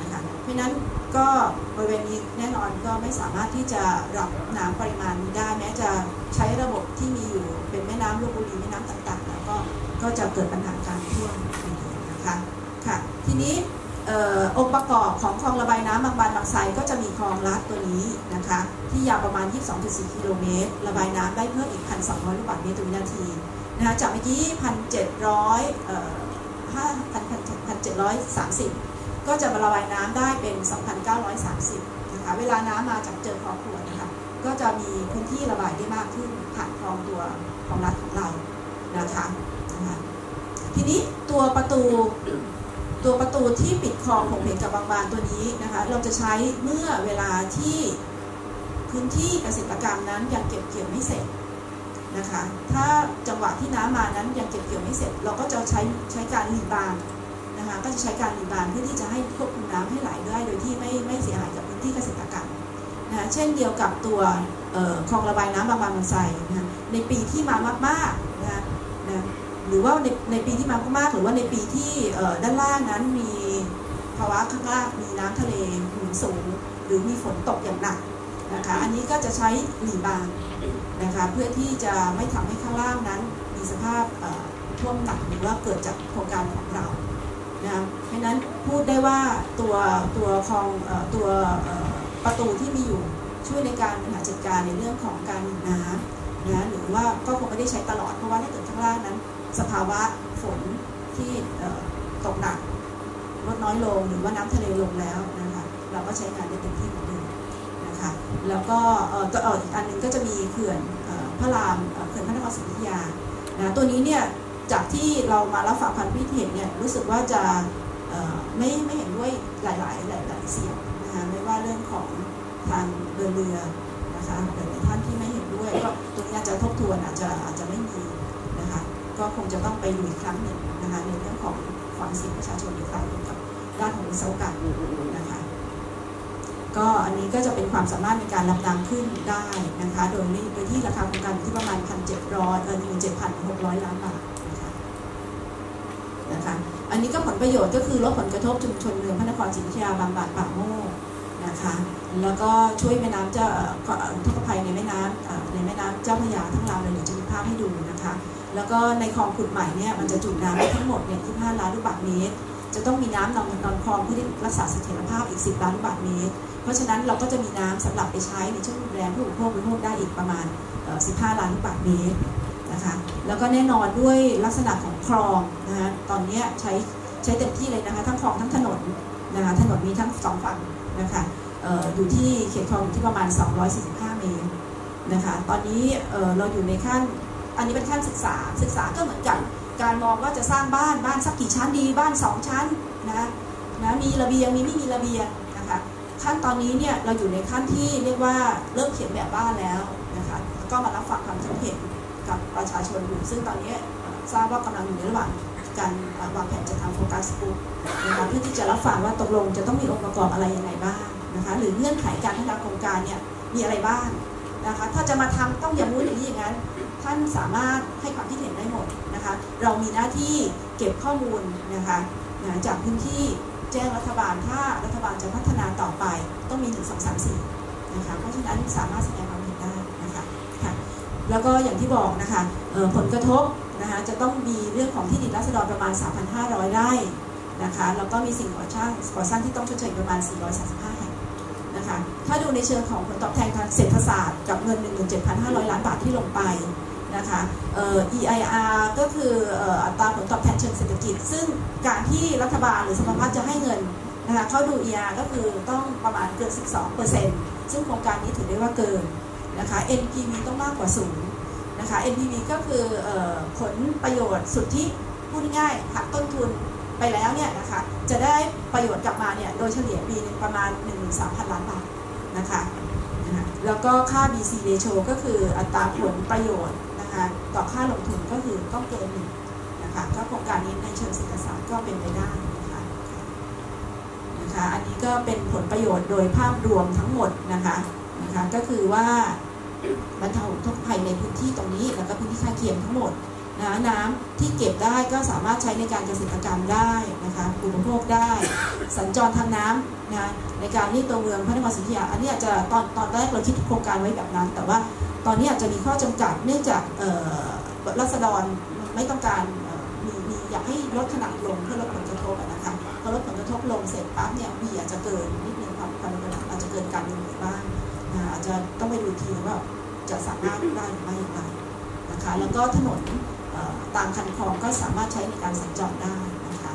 เพราะนั้นก็บริเวณนี้แน่นอนก็ไม่สามารถที่จะรับน้ำปริมาณนี้ได้แม้จะใช้ระบบที่มีอยู่เป็นแม่น้ำลพบุรีแม่น้ำต่างๆแล้วก็ก็จะเกิดปัญหาการท่วมนะคะค่ะทีนี้องค์ประกอบของคลองระบายน้ำบางบานบางไทรก็จะมีคลองลัดตัวนี้นะคะที่ยาวประมาณ ยี่สิบสองจุดสี่ กิโลเมตรระบายน้ำได้เพิ่มอีก หนึ่งพันสองร้อย ลูกบาศก์เมตรต่อวินาทีนะคะจากเมื่อกี้ หนึ่งพันเจ็ดร้อย เอ่อ ห้าพันเจ็ดร้อยสามสิบ ก็จะระบายน้ำได้เป็น สองพันเก้าร้อยสามสิบ นะคะเวลาน้ำมาจากเจอคลองขวดนะคะก็จะมีพื้นที่ระบายได้มากขึ้นผ่านคลองตัวคลองลัดของเรานะคะนะคะทีนี้ตัวประตูตัวประตูที่ปิดคลองของเพชรกับบางบานตัวนี้นะคะเราจะใช้เมื่อเวลาที่พื้นที่เกษตรกรรมนั้นยังเก็บเกี่ยวไม่เสร็จนะคะถ้าจังหวะที่น้ำมานั้นยังเก็บเกี่ยวไม่เสร็จเราก็จะใช้ใช้การรีบานนะคะก็จะใช้การรีบานเพื่อที่จะให้ควบคุมน้ำให้ไหลได้โดยที่ไม่ไม่เสียหายกับพื้นที่เกษตรกรรมนะเช่นเดียวกับตัวคลองระบายน้ำบางบานบางไทรนะในปีที่มามากๆนะนะหรือว่าในในปีที่มามากๆหรือว่าในปีที่ด้านล่างนั้นมีภาวะข้างล่างมีน้ำทะเลหนุนสูงหรือมีฝนตกอย่างหนักนะคะอันนี้ก็จะใช้รีบานนะคะเพื่อที่จะไม่ทำให้ข้างล่างนั้นมีสภาพท่วมหนักหรือว่าเกิดจากโครงการของเรานะเพราะนั้นพูดได้ว่าตัวตัวคลองตัวประตูที่มีอยู่ช่วยในการบริหารจัดการในเรื่องของการหนีน้ำนะหรือว่าก็คงไม่ได้ใช้ตลอดเพราะว่าถ้าเกิดข้างล่างนั้นสภาวะฝนที่ตกหนักลดน้อยลงหรือว่าน้ำทะเลลงแล้วนะคะเราก็ใช้งานได้เต็มที่เหมือนเดิมนะคะแล้วก็ก็อีกอันหนึ่งก็จะมีเขื่อนพระรามเขื่อนพระนครศรีอยุธยานะตัวนี้เนี่ยจากที่เรามารับฟังความคิดเห็นเนี่ยรู้สึกว่าจะไม่ไม่เห็นด้วยหลายๆหลายๆเสียงนะคะไม่ว่าเรื่องของทางเดินเรือนะคะหลายท่านที่ไม่เห็นด้วยก็ตรงนี้อาจจะทบทวนอาจจะอาจจะไม่มีนะคะก็คงจะต้องไปดูอีกครั้งหนึ่งนะคะในเรื่องของฟังเสียงประชาชนอีกครั้งกับด้านของวิศวกรรมนะคะก็อันนี้ก็จะเป็นความสามารถในการรับน้ำขึ้นได้นะคะโดยโดยที่ราคาโครงการอยู่ที่ประมาณ หนึ่งพันเจ็ดร้อย เออ หนึ่งหมื่นเจ็ดพันหกร้อย ล้านบาทนะคะนะคะอันนี้ก็ผลประโยชน์ก็คือลดผลกระทบชุมชนเมืองพระนครศรีอยุธยาบางบาทป่าโมกนะคะแล้วก็ช่วยแม่น้ำเจ้าทุกภัยในแม่น้ำในแม่น้ำเจ้าพระยาทั้งลำเลยเดี๋ยวจะมีภาพให้ดูนะคะแล้วก็ในคลองขุดใหม่เนี่ยมันจะจุดน้ำได้ทั้งหมดเนี่ยยี่สิบห้าล้านลูกบาศก์เมตรจะต้องมีน้ำนองนอนคลองเพื่อรักษาเสถียรภาพอีกสิบล้านลูกบาศก์เมตรเพราะฉะนั้นเราก็จะมีน้ำสำหรับไปใช้ในช่วงแรงผู้บริโภคบริโภคได้อีกประมาณสิบห้าล้านลูกบาศก์เมตรนะคะแล้วก็แน่นอนด้วยลักษณะของคลองนะคะตอนนี้ใช้ใช้เต็มที่เลยนะคะทั้งคลองทั้งถนนนะคะถนนมีทั้งสองฝั่งนะคะอยู่ที่เขตคลองอยู่ที่ประมาณสองร้อยสี่สิบห้าเมตรนะคะตอนนี้เราอยู่ในขั้นอันนี้เป็นขั้นศึกษาศึกษาก็เหมือนกับการมองว่าจะสร้างบ้านบ้านสักกี่ชั้นดีบ้านสองชั้นนะนะมีระเบียงมีไม่มีระเบียงนะคะขั้นตอนนี้เนี่ยเราอยู่ในขั้นที่เรียกว่าเริ่มเขียนแบบบ้านแล้วนะคะก็มารับฟังความคิดเห็นกับประชาชนอยู่ซึ่งตอนนี้ทราบว่ากำลังอยู่ในระหว่างการวางแผนจะทำโฟกัสกลุ่มนะคะเพื่อที่จะรับฟังว่าตกลงจะต้องมีองค์ประกอบอะไรยังไงบ้างนะคะหรือเงื่อนไขการพัฒนาโครงการเนี่ยมีอะไรบ้างนะคะถ้าจะมาทำต้องอย่างนู้นอย่างนี้อย่างนั้นท่านสามารถให้ความคิดเห็นได้หมดนะคะเรามีหน้าที่เก็บข้อมูลนะคะจากพื้นที่แจ้งรัฐบาลถ้ารัฐบาลจะพัฒนาต่อไปต้องมีหนึ่ง สอง สาม สี่นะคะเพราะฉะนั้นสามารถแสดงความเห็นได้นะคะค่ะแล้วก็อย่างที่บอกนะคะผลกระทบนะคะจะต้องมีเรื่องของที่ดินราษฎรประมาณ สามพันห้าร้อย ไร่นะคะแล้วก็มีสิ่งก่อสร้างก่อสร้างที่ต้องชดเชยประมาณสี่ร้อยสามสิบห้าแห่งนะคะถ้าดูในเชิงของผลตอบแทนทางเศรษฐศาสตร์กับเงิน หนึ่งหมื่นเจ็ดพันห้าร้อย ล้านบาทที่ลงไปนะคะเอ่อ อี ไอ อาร์ ก็คือเอ่ออัตราผลตอบแทนเชิงเศรษฐกิจซึ่งการที่รัฐบาลหรือสภาพัฒน์จะให้เงินนะคะเข้าดู อี อาร์ ก็คือต้องประมาณเกิน สิบสองเปอร์เซ็นต์ ซึ่งโครงการนี้ถือได้ว่าเกินนะคะ เอ็น พี วี ต้องมากกว่าศูนย์นะคะ เอ็น พี วี ก็คือเอ่อผลประโยชน์สุทธิพูดง่ายๆหักต้นทุนไปแล้วเนี่ยนะคะจะได้ประโยชน์กลับมาเนี่ยโดยเฉลี่ยปีนึงประมาณ หนึ่งหมื่นสามพัน ล้านบาทนะคะแล้วก็ค่า บี ซี ratio ก็คืออัตราผลประโยชน์นะคะต่อค่าลงทุนก็คือต้องเกินหนึ่งนะคะก็โครงการนี้ในเชิงเศรษฐศาสตร์ก็เป็นไปได้นะคะนะคะอันนี้ก็เป็นผลประโยชน์โดยภาพรวมทั้งหมดนะคะนะคะก็คือว่าบรรเทาทุกภัยในพื้นที่ตรงนี้แล้วก็พื้นที่ข้างเคียงทั้งหมดนะน้ำที่เก็บได้ก็สามารถใช้ในการเกษตรกรรมได้นะคะอุปโภคได้สัญจรทางน้ำนะในการที่ตัวเมืองพระนครศรีอยุธยาอันนี้อาจจะตอนตอนแรกเราคิดโครงการไว้แบบนั้นแต่ว่าตอนนี้อาจจะมีข้อจำกัดเนื่องจากราษฎรไม่ต้องการมีมีอยากให้ลดขนาดลงเพื่อลดผลกระทบนะคะพอลดผลกระทบลงเสร็จปั๊บเนี่ยมีอาจจะเกินนิดนึงความความระดับอาจจะเกินการดำเนินบ้างอาจจะต้องไปดูทีว่าจะสามารถได้หรือไม่อย่างไรนะคะแล้วก็ถนนตามคันคลองก็สามารถใช้ในการสัญจรได้นะคะ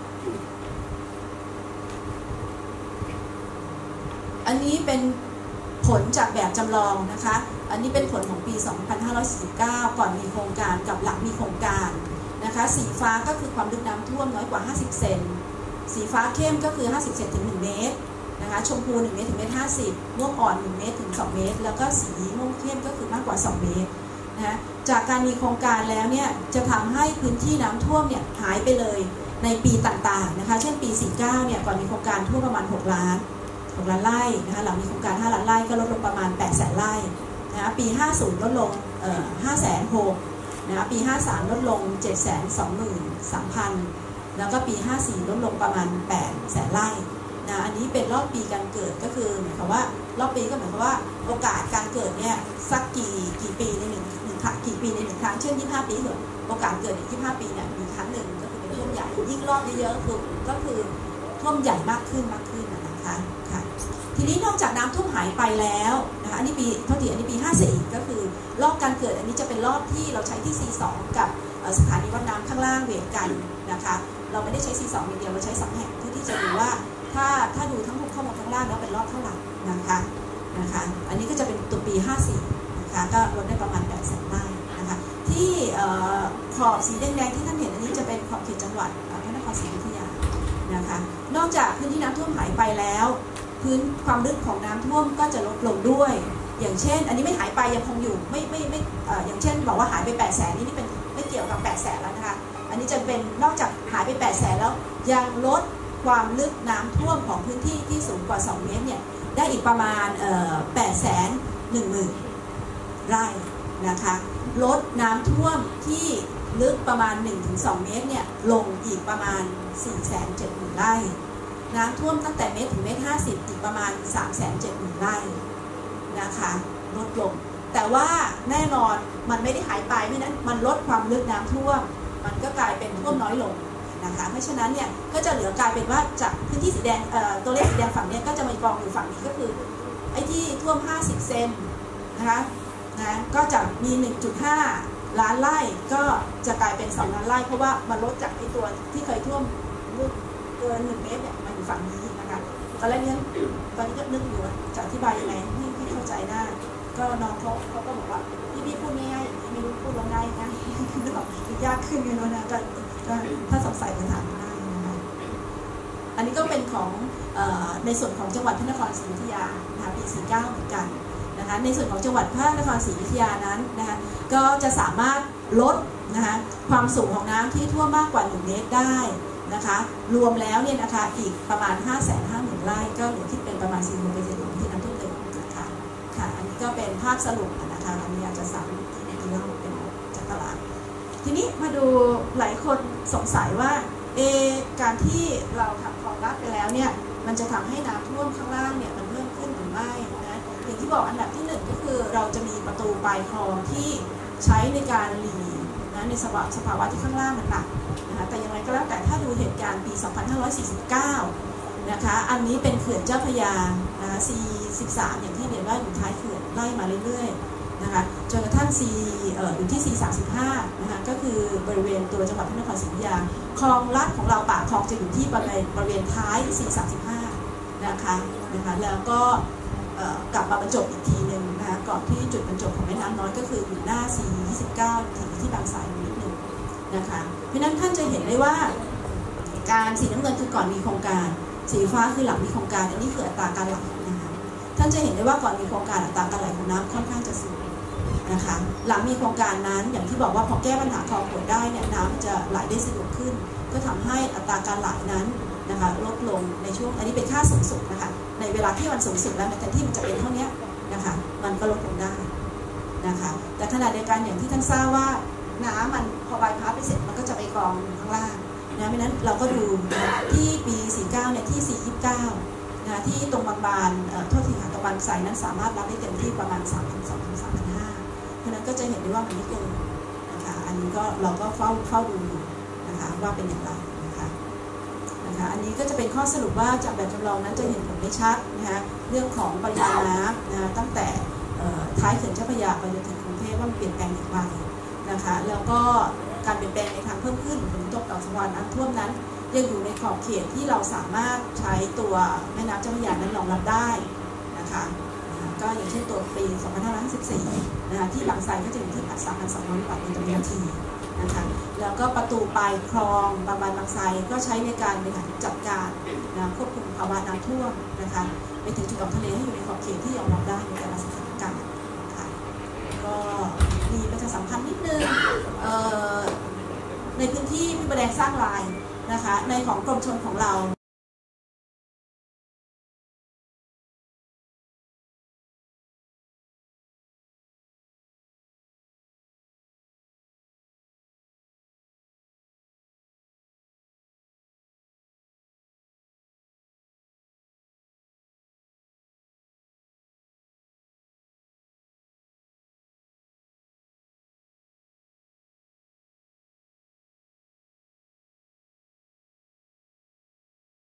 อันนี้เป็นผลจากแบบจำลองนะคะอันนี้เป็นผลของปี สองพันห้าร้อยสี่สิบเก้า ก่อนมีโครงการกับหลังมีโครงการนะคะสีฟ้าก็คือความลึกน้ำท่วมน้อยกว่าห้าสิบเซนสีฟ้าเข้มก็คือห้าสิบเซนถึงหนึ่งเมตรนะคะชมพูหนึ่งเมตรถึงเมตรห้าสิบม่วงอ่อนหนึ่งเมตรถึงสองเมตรแล้วก็สีม่วงเข้มก็คือมากกว่าสองเมตรนะจากการมีโครงการแล้วเนี่ยจะทำให้พื้นที่น้ำท่วมเนี่ยหายไปเลยในปีต่างๆนะคะเช่นปีสี่สิบเก้าเนี่ยก่อนมีโครงการท่วมประมาณหกล้านหกล้านไร่นะคะหลังมีโครงการห้าล้านไร่ก็ลดลงประมาณแปดแสนไร่นะคะปีห้าสิบลดลงเอ่อ ห้าแสนหกหมื่น นะคะปีห้าสิบสามลดลง เจ็ดแสนสองหมื่นสามพัน แล้วก็ปีห้าสิบสี่ลดลงประมาณแปดแสนไร่นะอันนี้เป็นรอบปีการเกิดก็คือหมายความว่ารอบปีก็หมายความว่าโอกาสการเกิดเนี่ยสักกี่กี่ปีในหนึ่งหนึ่งครั้งกี่ปีในหนึ่งครั้งเช่นยี่สิบห้าปีเถอะโอกาสเกิดในยี่สิบห้าปีเนี่ยมีครั้งหนึ่งก็คือเป็นท่วมใหญ่ยิ่งรอบเยอะๆคือก็คือท่วมใหญ่มากขึ้นมากขึ้นนะคะค่ะทีนี้นอกจากน้ำท่วมหายไปแล้วนะคะอันนี้ปีเท่าที่อันนี้ปีห้าสิบสี่ก็คือรอบการเกิดอันนี้จะเป็นรอบที่เราใช้ที่ ซี สอง กับสถานีวัดน้ำข้างล่างเวทกันนะคะเราไม่ได้ใช้ ซี สอง อย่างเดียวเราใช้สองแห่งเพื่อที่จะดูว่าถ้าถ้าดูทั้งหมดข้อมูลข้างล่างแล้วเป็นรอบเท่าไหร่นะคะนะคะอันนี้ก็จะเป็นตัวปีห้าสิบสี่นะคะก็ลดได้ประมาณแปดแสนไร่นะคะที่ขอบสีแดงๆที่ท่านเห็นอันนี้จะเป็นขอบเขตจังหวัดพระนครศรีอยุธยานะคะนอกจากพื้นที่น้ำท่วมหายไปแล้วพื้นความลึกของน้ำท่วมก็จะลดลงด้วยอย่างเช่นอันนี้ไม่หายไปยังคงอยู่ไม่ไม่ไม่อย่างเช่นบอกว่าหายไปแปดแสนนี่นี่เป็นไม่เกี่ยวกับแปดแสนแล้วนะคะอันนี้จะเป็นนอกจากหายไปแปดแสนแล้วยังลดความลึกน้ำท่วมของพื้นที่ที่สูงกว่าสองเมตรเนี่ยได้อีกประมาณแปดแสนหนึ่งหมื่นไร่นะคะลดน้ำท่วมที่ลึกประมาณ หนึ่งถึงสอง เมตรเนี่ยลงอีกประมาณ สี่แสนเจ็ดหมื่น ไร่น้ำท่วมตั้งแต่เมตรถึงเมตรห้าสิบอีกประมาณ สามแสนเจ็ดหมื่น ไร่นะคะลดลงแต่ว่าแน่นอนมันไม่ได้หายไปเพราะนั้นมันลดความลึกน้ำท่วมมันก็กลายเป็นท่วมน้อยลงนะคะเพราะฉะนั้นเนี่ยก็จะเหลือกลายเป็นว่าจากพื้นที่สีแดงตัวเลขสีแดงฝั่งนี้ก็จะมากองอยู่ฝั่งนี้ก็คือไอ้ที่ท่วมห้าสิบเซนนะคะนะก็จะมี หนึ่งจุดห้า ล้านไร่ก็จะกลายเป็นสองล้านไร่เพราะว่ามันลดจากไอ้ตัวที่เคยท่วมลึกเกินหนึ่งเมตรเนี่ยมาอยู่ฝั่งนี้นะคะตอนแรกนี้ตอนนี้ก็นึกอยู่ว่าจะอธิบายยังไงให้ให้เข้าใจได้ก็น้องเขาเขาก็บอกว่าพี่พี่พูดง่ายๆอย่างนี้ไม่รู้พูดว่าง่ายง่ายนึกออกยากขึ้นเลยนะก็ถ้าสงสัยจะถามได้นะคะอันนี้ก็เป็นของในส่วนของจังหวัดพระนครศรีอยุธยานะคะปีสี่สิบเก้าเหมือนกันนะคะในส่วนของจังหวัดพระนครศรีอยุธยานั้นนะคะก็จะสามารถลดนะคะความสูงของน้ำที่ท่วมมากกว่าหนึ่งเมตรได้นะคะรวมแล้วเนี่ยนะคะอีกประมาณ ห้าแสนห้าหมื่น ไร่ก็เหลือคิดเป็นประมาณ สี่สิบเปอร์เซ็นต์ ของที่น้ำท่วมเต็มนะคะค่ะอันนี้ก็เป็นภาพสรุปนะคะอันนี้อาจจะซ้ำที่ในที่เราเป็นจากตลาดทีนี้มาดูหลายคนสงสัยว่าเอการที่เราทำคลองลัดไปแล้วเนี่ยมันจะทำให้น้ำท่วมข้างล่างเนี่ยมันเพิ่มขึ้นหรือไม่นะอย่างที่บอกอันดับที่หนึ่งก็คือเราจะมีประตูปลายคลองที่ใช้ในการหลีนะในสภาวะสภาวะที่ข้างล่างมันหนักนะคะแต่อย่างไรก็แล้วแต่ถ้าดูเหตุการณ์ปี สองพันห้าร้อยสี่สิบเก้า นะคะอันนี้เป็นเขื่อนเจ้าพระยานะคะ ซี สิบสาม อย่างที่เรียนว่าอยู่ท้ายเขื่อนไล่มาเรื่อยๆนะคะจนกระทั่ง C เอ่ออยู่ที่ ซี สามสิบห้า นะคะก็คือบริเวณตัวจังหวัดพระนครศรีอยุธยาคลองลาดของเราปากคลองจะอยู่ที่บริเวณบริเวณท้าย ซี สามสิบห้า นะคะนะคะแล้วก็กลับมาบรรจบอีกทีหนึ่งนะคะก่อนที่จุดบรรจบของแม่น้ำน้อยก็คืออยู่หน้า ซี ยี่สิบเก้า ที่ที่บางสายนิดหนึ่งนะคะเพราะนั้นท่านจะเห็นได้ว่าการสีน้ำเงินคือก่อนมีโครงการสีฟ้าคือหลังมีโครงการอันนี้คืออัตราการไหลนะคะท่านจะเห็นได้ว่าก่อนมีโครงการอัตราการไหลของน้ำค่อนข้างจะสูงนะคะหลังมีโครงการนั้นอย่างที่บอกว่าพอแก้ปัญหาคลองหัวได้เนี่ยน้ำจะไหลได้สะดวกขึ้นก็ทำให้อัตราการไหลนั้นนะคะลดลงในช่วงอันนี้เป็นค่าสูงสุดนะคะในเวลาที่มันสูงสุดแล้วในแทนที่มันจะเป็นเท่านี้นะคะมันก็ลดลงได้นะคะแต่ขณะเดียวกันอย่างที่ท่านทราบว่าน้ำมันพอบายพาสไปเสร็จมันก็จะไปกองอยู่ข้างล่างนะเพราะฉะนั้นเราก็ดูที่ปีสี่สิบเก้าเนี่ยที่สี่สิบเก้านะที่ตรงบางบานโทษทีค่ะตรงบางไทรนั้นสามารถรับได้เต็มที่ประมาณ สามพันสองร้อย ถึง สามพันห้าร้อย เพราะฉะนั้นก็จะเห็นได้ว่ามันไม่เกินนะคะอันนี้ก็เราก็เฝ้าเฝ้าดูอยู่นะคะว่าเป็นอย่างไรนะคะนะคะอันนี้ก็จะเป็นข้อสรุปว่าจากแบบจำลองนั้นจะเห็นผลไม่ชัดนะคะเรื่องของปริมาณน้ำนะตั้งแต่ท้ายเขื่อนเจ้าพระยาไปจนถึงกรุงเทพว่ามันเปลี่ยนแปลงอย่างไรนะคะแล้วก็การเปลี่ยนแปลงในทางเพิ่มขึ้นฝนตกต่อจังหวัดน้ำท่วมนั้นยังอยู่ในขอบเขตที่เราสามารถใช้ตัวแม่น้ำเจ้าพระยานั้นรองรับได้นะคะก็อย่างเช่นตัวปี สองพันห้าร้อยห้าสิบสี่ นะคะที่บางไทรก็จะอยู่ที่ สามพันสองร้อย ลูกบาศก์เมตรต่อวินาทีนะคะแล้วก็ประตูปลายคลองบางบานบางไทรก็ใช้ในการบริหารจัดการนะควบคุมภาวะน้ำท่วมนะคะไปถึงจุดออกทะเลให้อยู่ในขอบเขตที่ยอมรับได้ในแต่ละสถานการณ์นะคะก็มีประชาสัมพันธ์นิดนึงในพื้นที่พี่ประแดงสร้างลายนะคะในของกรมชลของเรา